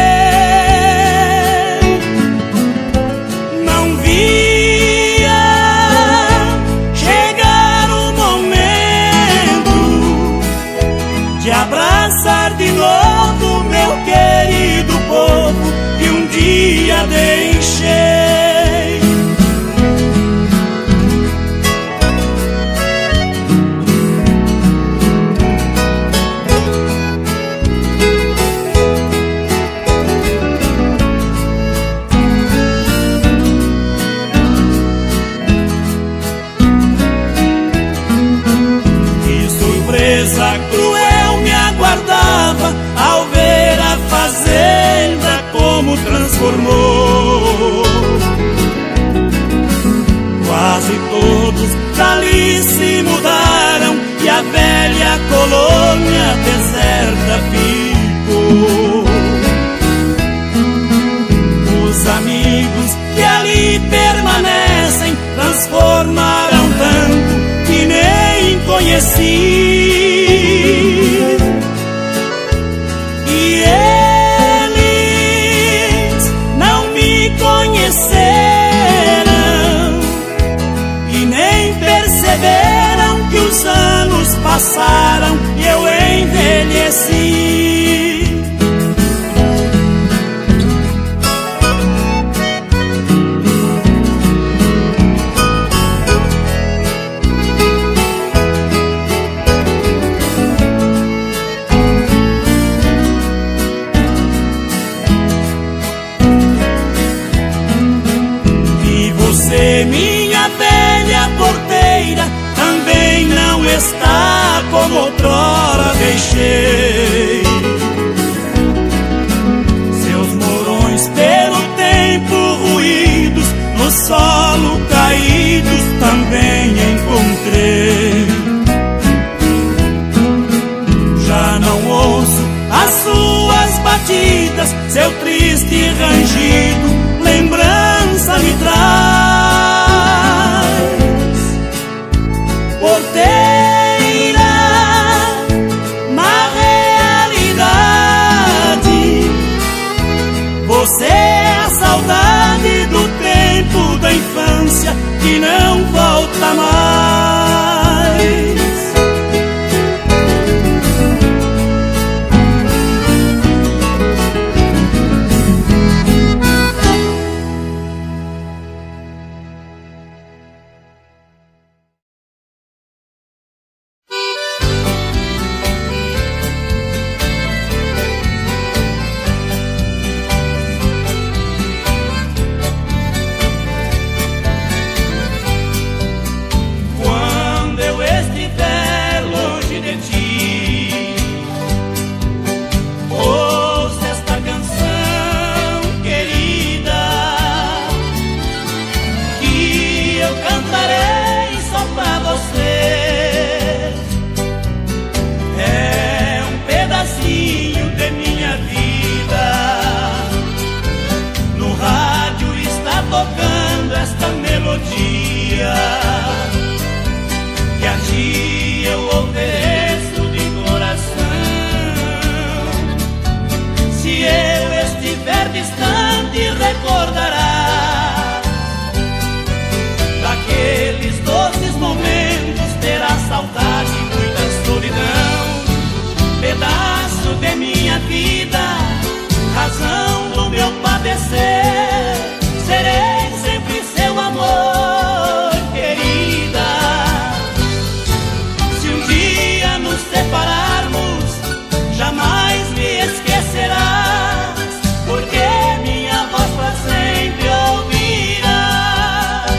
De novo meu querido povo que um dia deixei. Que surpresa cruel me aguardava ao ver a fazenda como transformou. Quase todos dali se mudaram e a velha colônia deserta ficou. Os amigos que ali permanecem transformaram tanto que nem conheci. outrora deixei. Seus morões pelo tempo ruídos, no solo caídos também encontrei. Já não ouço as suas batidas, seu triste rangido lembrança me traz. Porteira, na realidade, você é a saudade do tempo da infância que não volta mais. Serei sempre seu amor, querida. Se um dia nos separarmos, jamais me esquecerás, porque minha voz pra sempre ouvirás.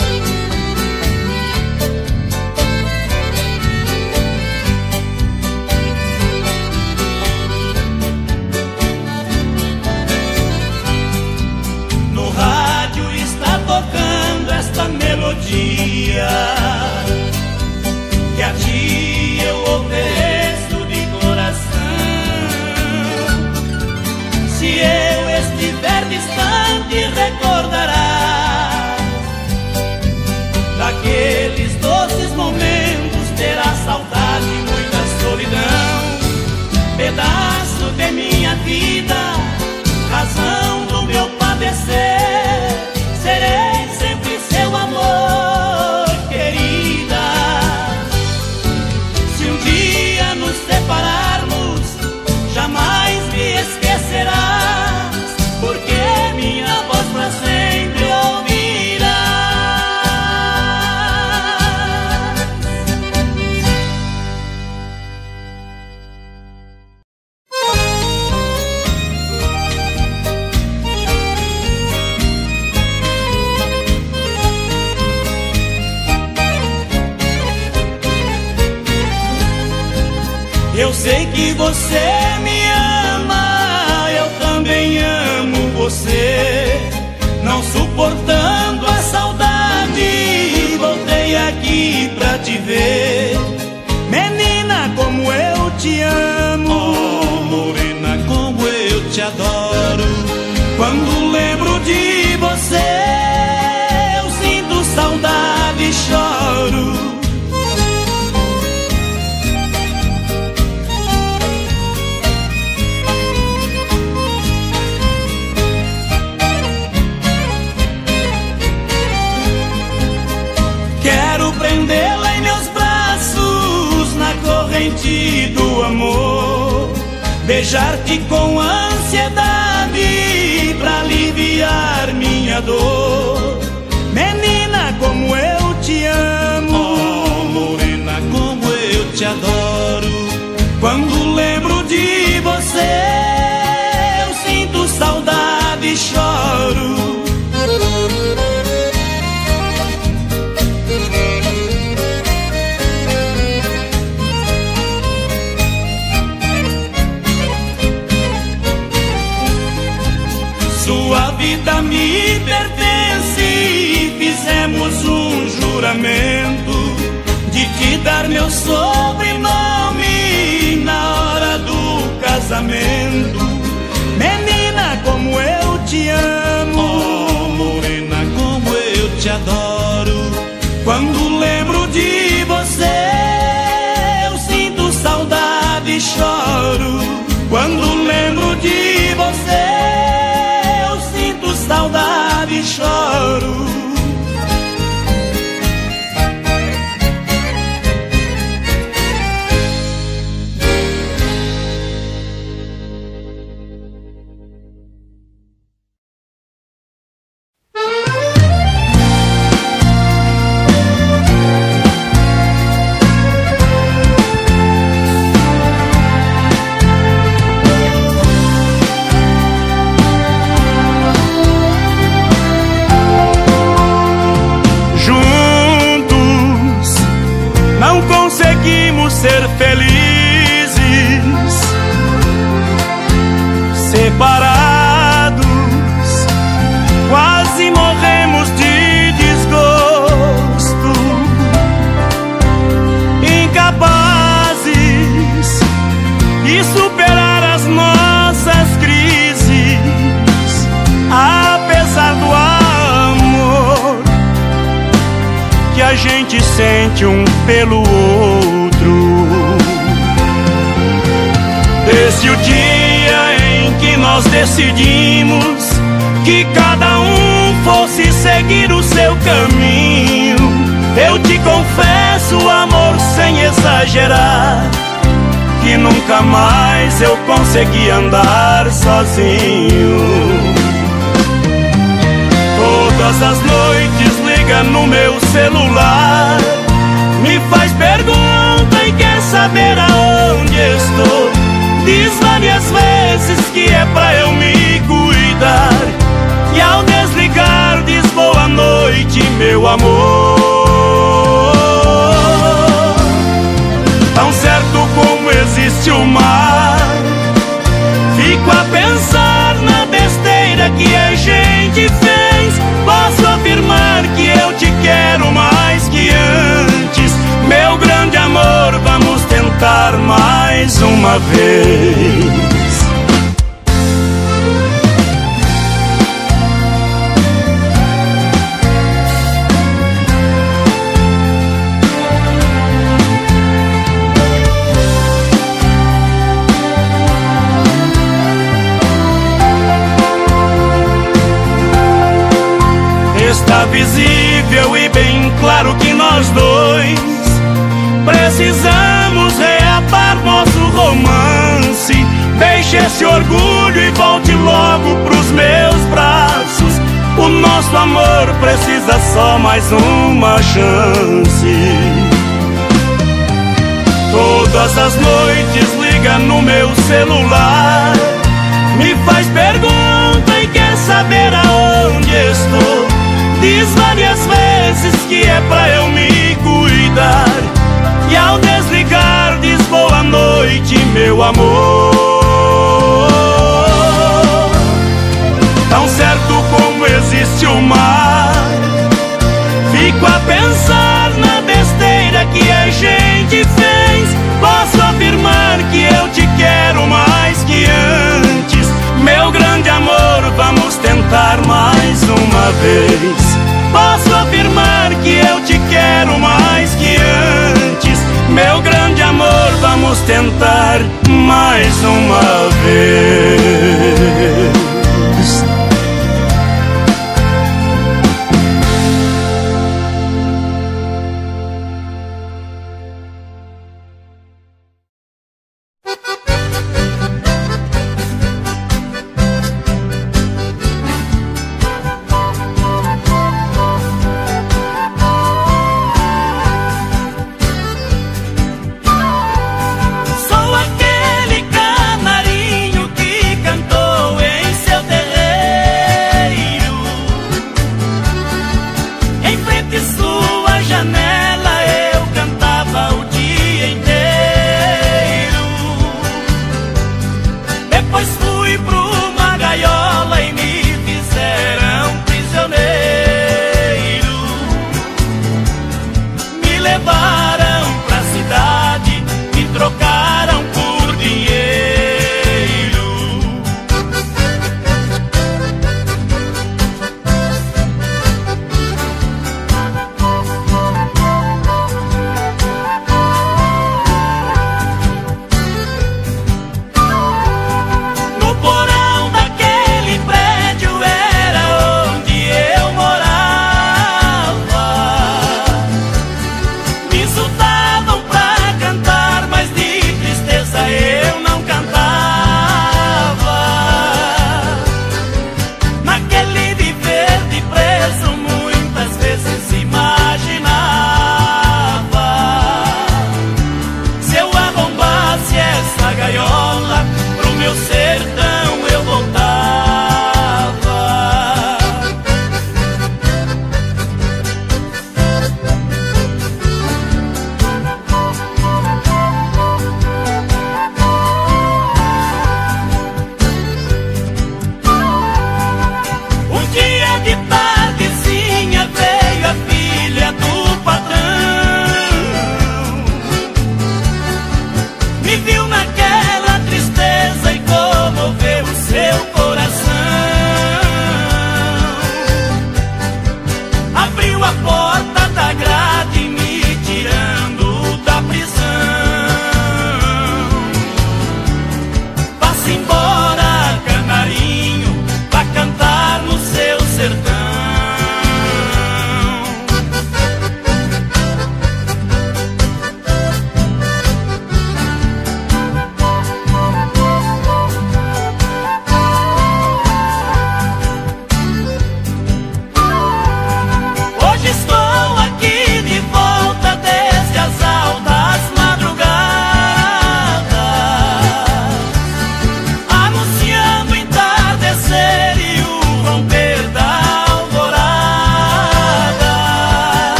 No rádio está tocando esta melodia, que a ti eu ofereço de coração. Se eu estiver distante, recordarás daqueles doces momentos, terá saudade, muita solidão. Pedaço de minha vida, razão do meu padecer, serei sempre seu amor, querida. Se um dia nos separarmos, jamais me esquecerás, porque minha voz pra sempre ouvirás. Eu sei que você me ama, eu também amo você. Não suportando a saudade, voltei aqui pra te ver. Menina, como eu te amo, oh, morena, como eu te adoro. Quando lembro de você, eu sinto saudade e choro. Prendê-la em meus braços, na corrente do amor, beijar-te com ansiedade pra aliviar minha dor. Menina, como eu te amo, oh, morena, como eu te adoro. Quando lembro de você, eu sinto saudade e choro. vida me pertence e fizemos um juramento de te dar meu sobrenome na hora do casamento. Menina, como eu te amo, oh, morena, como eu te adoro. Quando lembro de você, eu sinto saudade e choro. Quando lembro de você, eu sinto saudade e choro. Ser felizes, separados, quase morremos de desgosto, incapazes de superar as nossas crises, apesar do amor que a gente sente um pelo outro. Desde o dia em que nós decidimos que cada um fosse seguir o seu caminho, eu te confesso, amor, sem exagerar, que nunca mais eu consegui andar sozinho. Todas as noites liga no meu celular, me faz pergunta e quer saber aonde estou. Diz várias vezes que é pra eu me cuidar, e ao desligar diz boa noite, meu amor. Tão certo como existe o mar, fico a pensar na besteira que a gente fez. Posso afirmar que eu te quero mais que antes, meu grande amor, vamos tentar mais uma vez. Está visível e bem claro que nós dois precisamos reatar nosso romance. Deixe esse orgulho e volte logo pros meus braços. O nosso amor precisa só mais uma chance. Todas as noites liga no meu celular, me faz pergunta e quer saber aonde estou. Diz várias vezes que é pra eu me cuidar, e ao desligar diz boa noite, meu amor. Tão certo como existe o mar, fico a pensar na besteira que a gente fez. Posso afirmar que eu te quero mais que antes, meu grande amor, vamos tentar mais uma vez. Posso afirmar que eu te quero mais que antes, meu grande amor, vamos tentar mais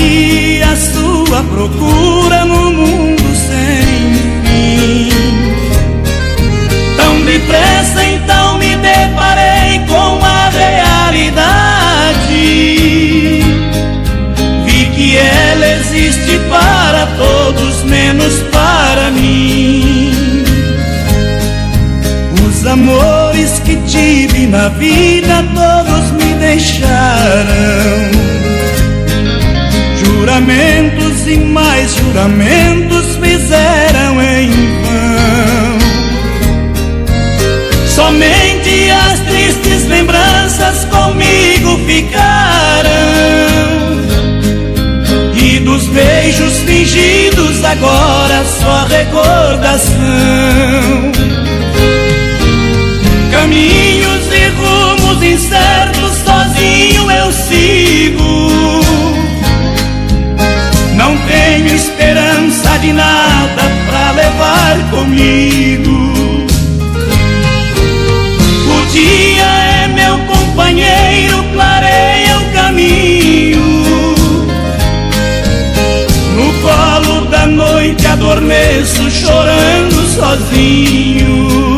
saí à sua procura no mundo sem fim. Tão depressa então me deparei com a realidade. Vi que ela existe para todos, menos para mim. Os amores que tive na vida todos me deixaram. Juramentos e mais juramentos fizeram em vão. Somente as tristes lembranças comigo ficaram. E dos beijos fingidos agora só recordação. Caminhos e rumos incertos sozinho eu sigo. Não tenho esperança de nada pra levar comigo. O dia é meu companheiro, clareia o caminho. No colo da noite adormeço, chorando sozinho.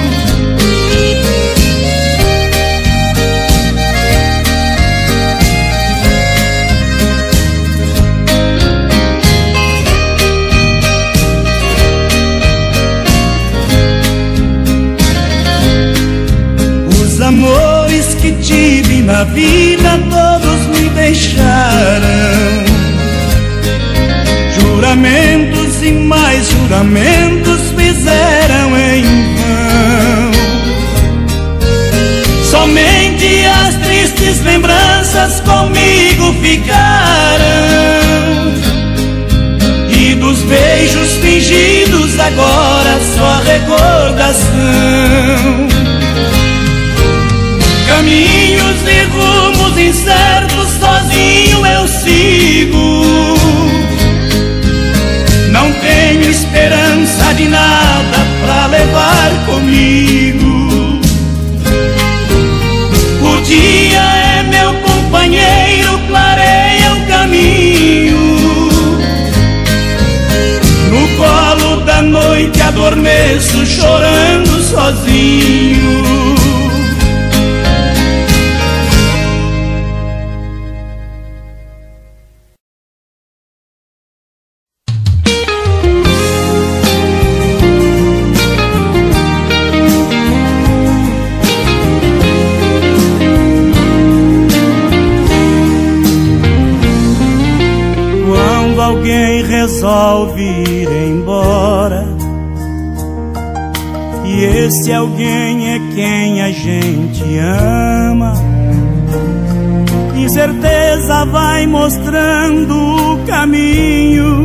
Os amores que tive na vida todos me deixaram. Juramentos e mais juramentos fizeram em vão. Somente as tristes lembranças comigo ficaram. E dos beijos fingidos agora só recordação. Caminhos e rumos incertos sozinho eu sigo. Não tenho esperança de nada pra levar comigo. O dia é meu companheiro, clareia o caminho. No colo da noite adormeço, chorando sozinho. Alguém resolve ir embora, e esse alguém é quem a gente ama. Incerteza vai mostrando o caminho,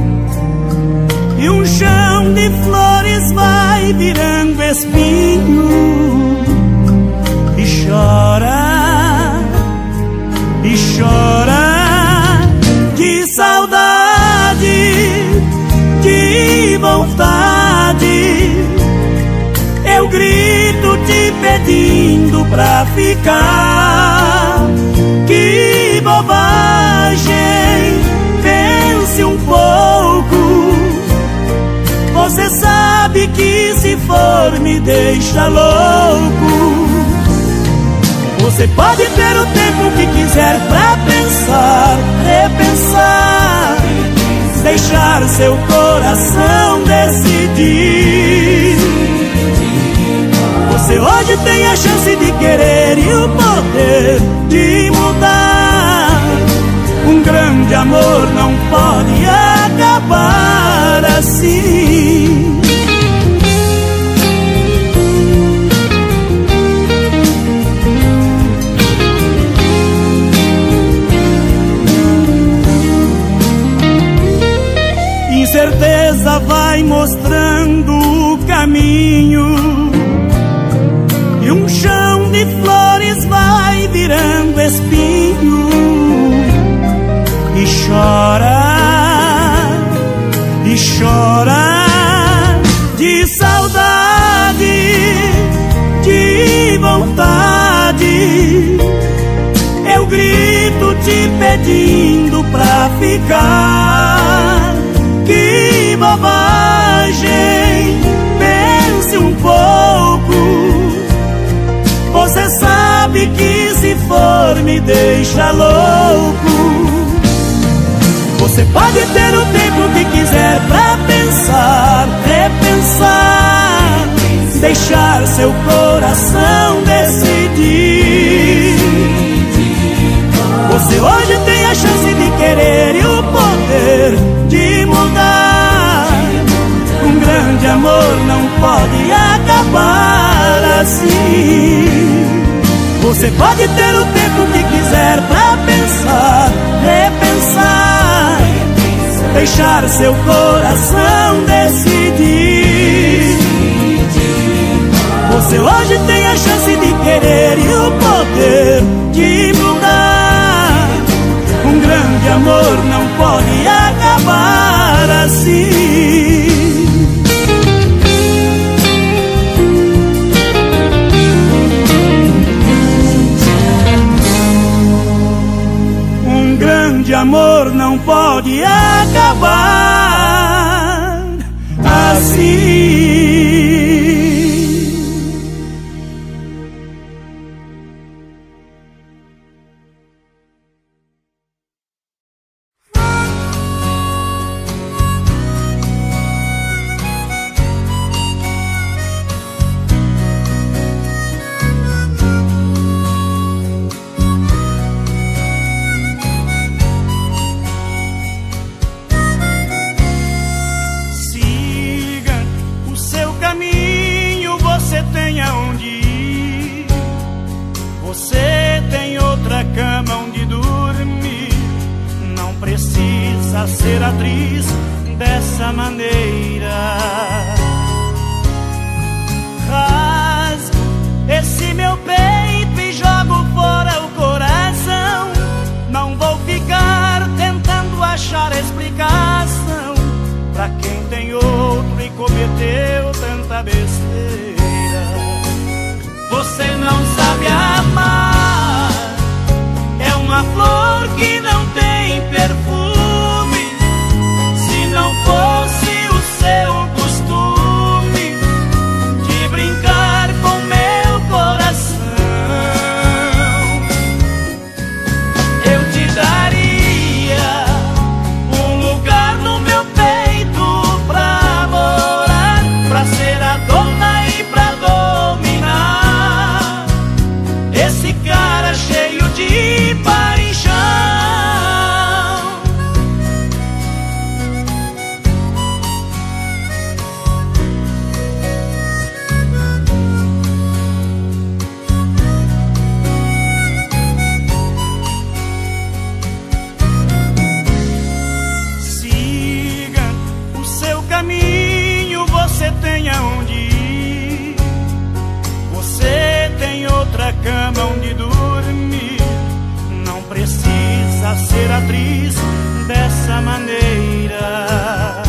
e um chão de flores vai virando espinho. E chora, e chora, de saudade, de vontade. Eu grito te pedindo pra ficar. Que bobagem, pense um pouco. Você sabe que se for me deixa louco. Você pode ter o tempo que quiser pra pensar, repensar, deixar seu coração decidir. Você hoje tem a chance de querer e o poder de mudar. Um grande amor não pode acabar assim. Incerteza vai mostrando o caminho, e um chão de flores vai virando espinho. E chora, e chora, de saudade, de vontade. Eu grito jeito te pedindo pra ficar. Que bobagem, pense um pouco. Você sabe que se for me deixa louco. Você pode ter o tempo que quiser pra pensar, repensar, deixar seu coração decidir. Você hoje tem a chance de querer e o poder de mudar. Um grande amor não pode acabar assim. Você pode ter o tempo que quiser pra pensar, repensar, deixar seu coração decidir. Você hoje tem a chance de querer e o poder de mudar. Um grande amor não pode acabar assim. Um grande amor não pode acabar assim. Ser atriz dessa maneira. Rasgo esse meu peito e jogo fora o coração. Não vou ficar tentando achar explicação pra quem tem outro e cometeu tanta besteira. Você não sabe amar, é uma flor que não tem perfume. Não fosse o seu costume de brincar com meu coração, eu te daria um lugar no meu peito pra morar, pra ser a dona e pra dominar esse cara cheio de paixão. Cama onde dormir, não precisa ser atriz dessa maneira.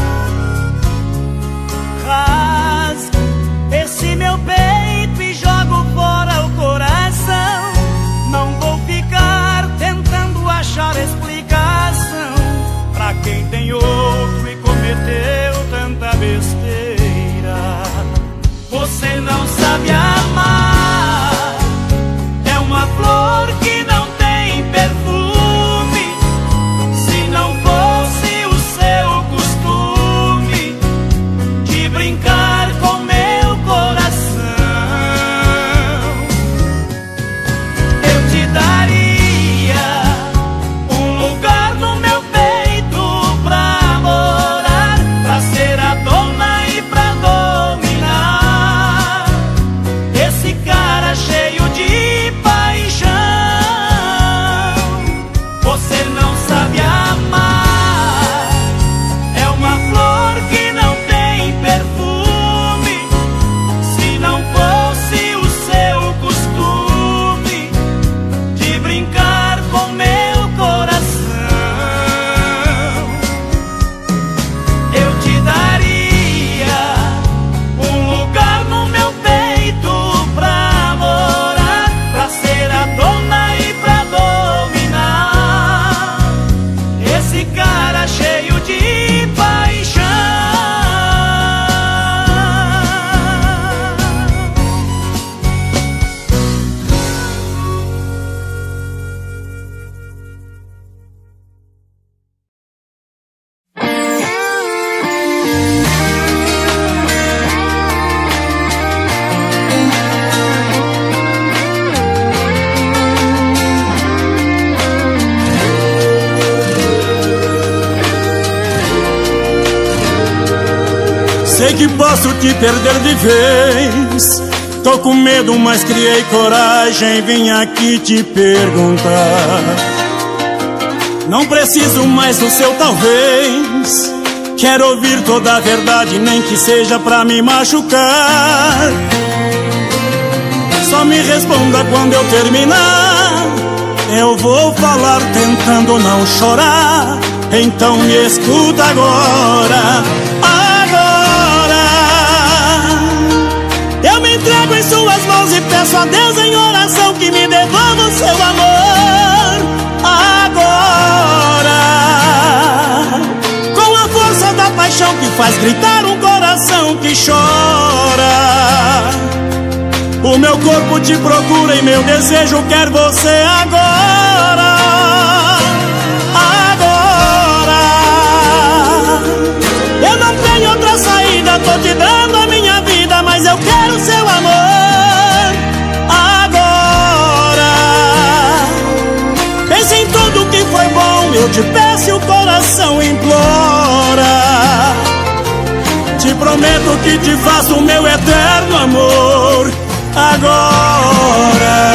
Rasgo esse meu peito e jogo fora o coração. Não vou ficar tentando achar explicação pra quem tem outro e cometeu tanta besteira. Você não sabe amar, uma flor que não tem perfume. Se não fosse o seu costume de brincar com meu coração, eu te daria um lugar no meu peito pra Sei que posso te perder de vez. Tô com medo, mas criei coragem, vim aqui te perguntar. Não preciso mais do seu talvez. Quero ouvir toda a verdade, nem que seja pra me machucar. Só me responda quando eu terminar. Eu vou falar tentando não chorar. Então me escuta agora. Eu me entrego em suas mãos e peço a Deus em oração que me devolva o seu amor agora. Com a força da paixão que faz gritar um coração que chora. O meu corpo te procura e meu desejo quer você agora. Agora. Eu não tenho outra saída, tô te dando a minha vida, mas eu quero seu amor agora. Pense em tudo que foi bom, eu te peço e o coração implora. Te prometo que te faço o meu eterno amor agora.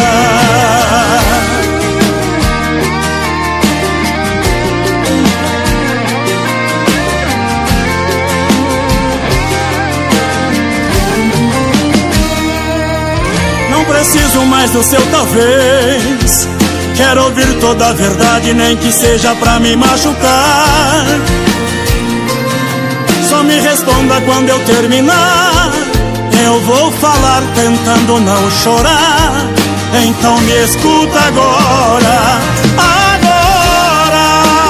Não preciso mais do seu talvez. Quero ouvir toda a verdade, nem que seja pra me machucar. Só me responda quando eu terminar. Eu vou falar tentando não chorar. Então me escuta agora. Agora.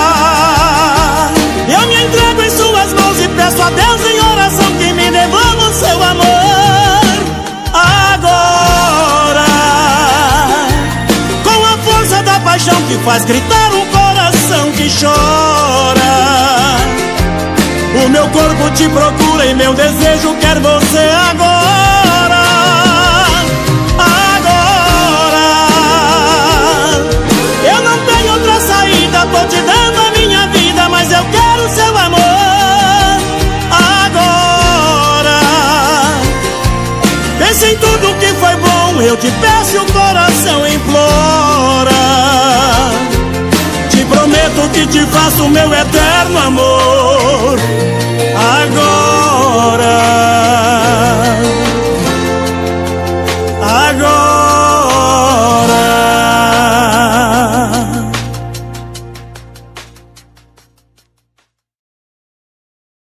Eu me entrego em suas mãos e peço a Deus em oração que me devolva o seu amor agora. Com a força da paixão que faz gritar um coração que chora. O meu corpo te procura e meu desejo quer você agora. Agora. Eu não tenho outra saída, tô te dando a minha vida, mas eu quero seu amor agora. Pense em tudo que foi bom, eu te peço e o coração implora. Te prometo que te faço o meu eterno amor